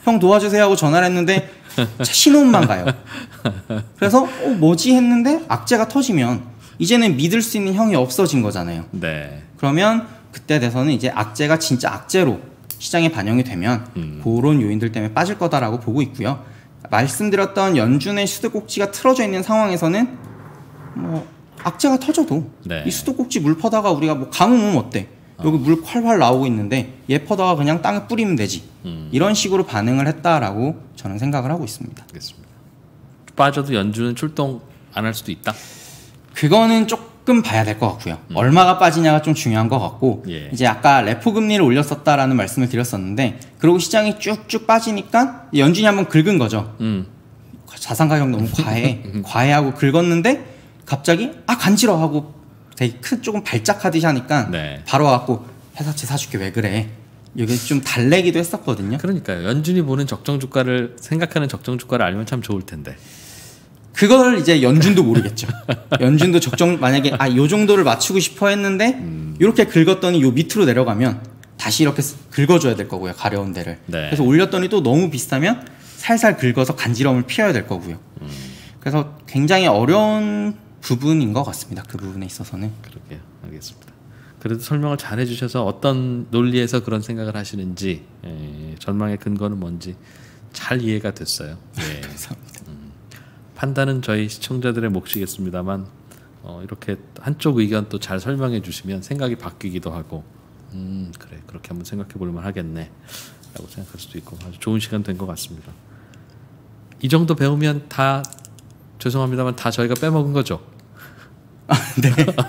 형 도와주세요 하고 전화를 했는데 신호음만 가요. 그래서 어, 뭐지 했는데 악재가 터지면 이제는 믿을 수 있는 형이 없어진 거잖아요. 네. 그러면 그때 돼서는 이제 악재가 진짜 악재로 시장에 반영이 되면 음. 그런 요인들 때문에 빠질 거다라고 보고 있고요. 말씀드렸던 연준의 수도꼭지가 틀어져 있는 상황에서는 뭐 악재가 터져도 네. 이 수도꼭지 물 퍼다가 우리가 뭐 가뭄은 어때? 여기 물 콸콸 나오고 있는데 얘 퍼다가 그냥 땅에 뿌리면 되지. 음. 이런 식으로 반응을 했다라고 저는 생각을 하고 있습니다. 알겠습니다. 빠져도 연준은 출동 안 할 수도 있다. 그거는 조금 봐야 될 것 같고요. 음. 얼마가 빠지냐가 좀 중요한 것 같고 예. 이제 아까 레포 금리를 올렸었다라는 말씀을 드렸었는데 그러고 시장이 쭉쭉 빠지니까 연준이 한번 긁은 거죠. 음. 자산 가격 너무 과해 과해하고 긁었는데 갑자기 아 간지러 하고 되게 큰 조금 발작하듯이 하니까 네. 바로 와갖고 회사채 사줄게 왜 그래 이게 좀 달래기도 했었거든요. 그러니까요. 연준이 보는 적정 주가를 생각하는 적정 주가를 알면 참 좋을 텐데. 그걸 이제 연준도 모르겠죠. 연준도 적정 만약에 아 요 정도를 맞추고 싶어 했는데 음. 이렇게 긁었더니 요 밑으로 내려가면 다시 이렇게 긁어줘야 될 거고요. 가려운 데를. 네. 그래서 올렸더니 또 너무 비싸면 살살 긁어서 간지러움을 피해야 될 거고요. 음. 그래서 굉장히 어려운 부분인 것 같습니다. 그 부분에 있어서는. 그러게요. 알겠습니다. 그래도 설명을 잘 해주셔서 어떤 논리에서 그런 생각을 하시는지 에, 전망의 근거는 뭔지 잘 이해가 됐어요. 예. 감사합니다. 음, 판단은 저희 시청자들의 몫이겠습니다만 어, 이렇게 한쪽 의견 또 잘 설명해 주시면 생각이 바뀌기도 하고 음 그래 그렇게 한번 생각해 볼만 하겠네 라고 생각할 수도 있고 아주 좋은 시간 된 것 같습니다. 이 정도 배우면 다 죄송합니다만 다 저희가 빼먹은 거죠? 네.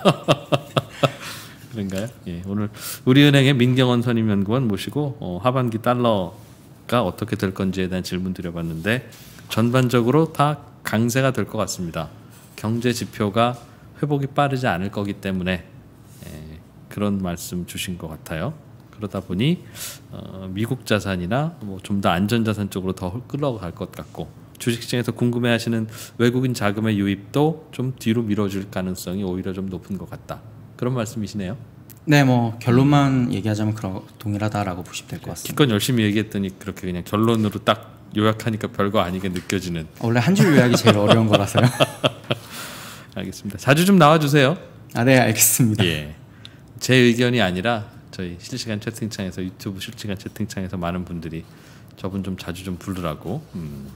그런가요? 예, 오늘 우리은행의 민경원 선임연구원 모시고 어, 하반기 달러가 어떻게 될 건지에 대한 질문 드려봤는데 전반적으로 다 강세가 될 것 같습니다. 경제 지표가 회복이 빠르지 않을 거기 때문에 예, 그런 말씀 주신 것 같아요. 그러다 보니 어, 미국 자산이나 뭐 좀 더 안전 자산 쪽으로 더 끌어갈 것 같고 주식시장에서 궁금해하시는 외국인 자금의 유입도 좀 뒤로 미뤄질 가능성이 오히려 좀 높은 것 같다. 그런 말씀이시네요. 네, 뭐 결론만 얘기하자면 그런 동일하다라고 보시면 될 것 같습니다. 기껏 열심히 얘기했더니 그렇게 그냥 결론으로 딱 요약하니까 별거 아니게 느껴지는. 원래 한 줄 요약이 제일 어려운 거라서요. 알겠습니다. 자주 좀 나와주세요. 아, 네, 알겠습니다. 예, 제 의견이 아니라 저희 실시간 채팅창에서 유튜브 실시간 채팅창에서 많은 분들이 저분 좀 자주 좀 부르라고. 음.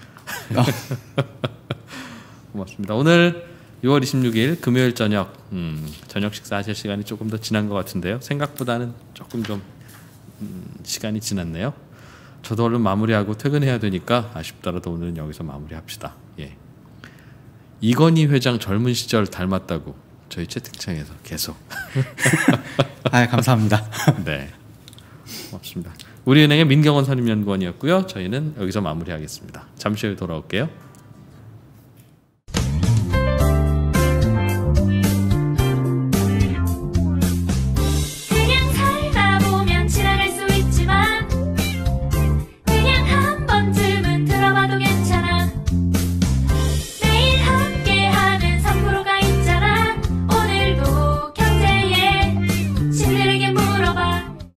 고맙습니다. 오늘 유월 이십육일 금요일 저녁 음, 저녁 식사하실 시간이 조금 더 지난 것 같은데요. 생각보다는 조금 좀 음, 시간이 지났네요. 저도 얼른 마무리하고 퇴근해야 되니까 아쉽더라도 오늘은 여기서 마무리합시다. 예. 이건희 회장 젊은 시절 닮았다고 저희 채팅창에서 계속. 아, 감사합니다. 네, 고맙습니다. 우리은행의 민경원 선임연구원이었고요. 저희는 여기서 마무리하겠습니다. 잠시 후에 돌아올게요.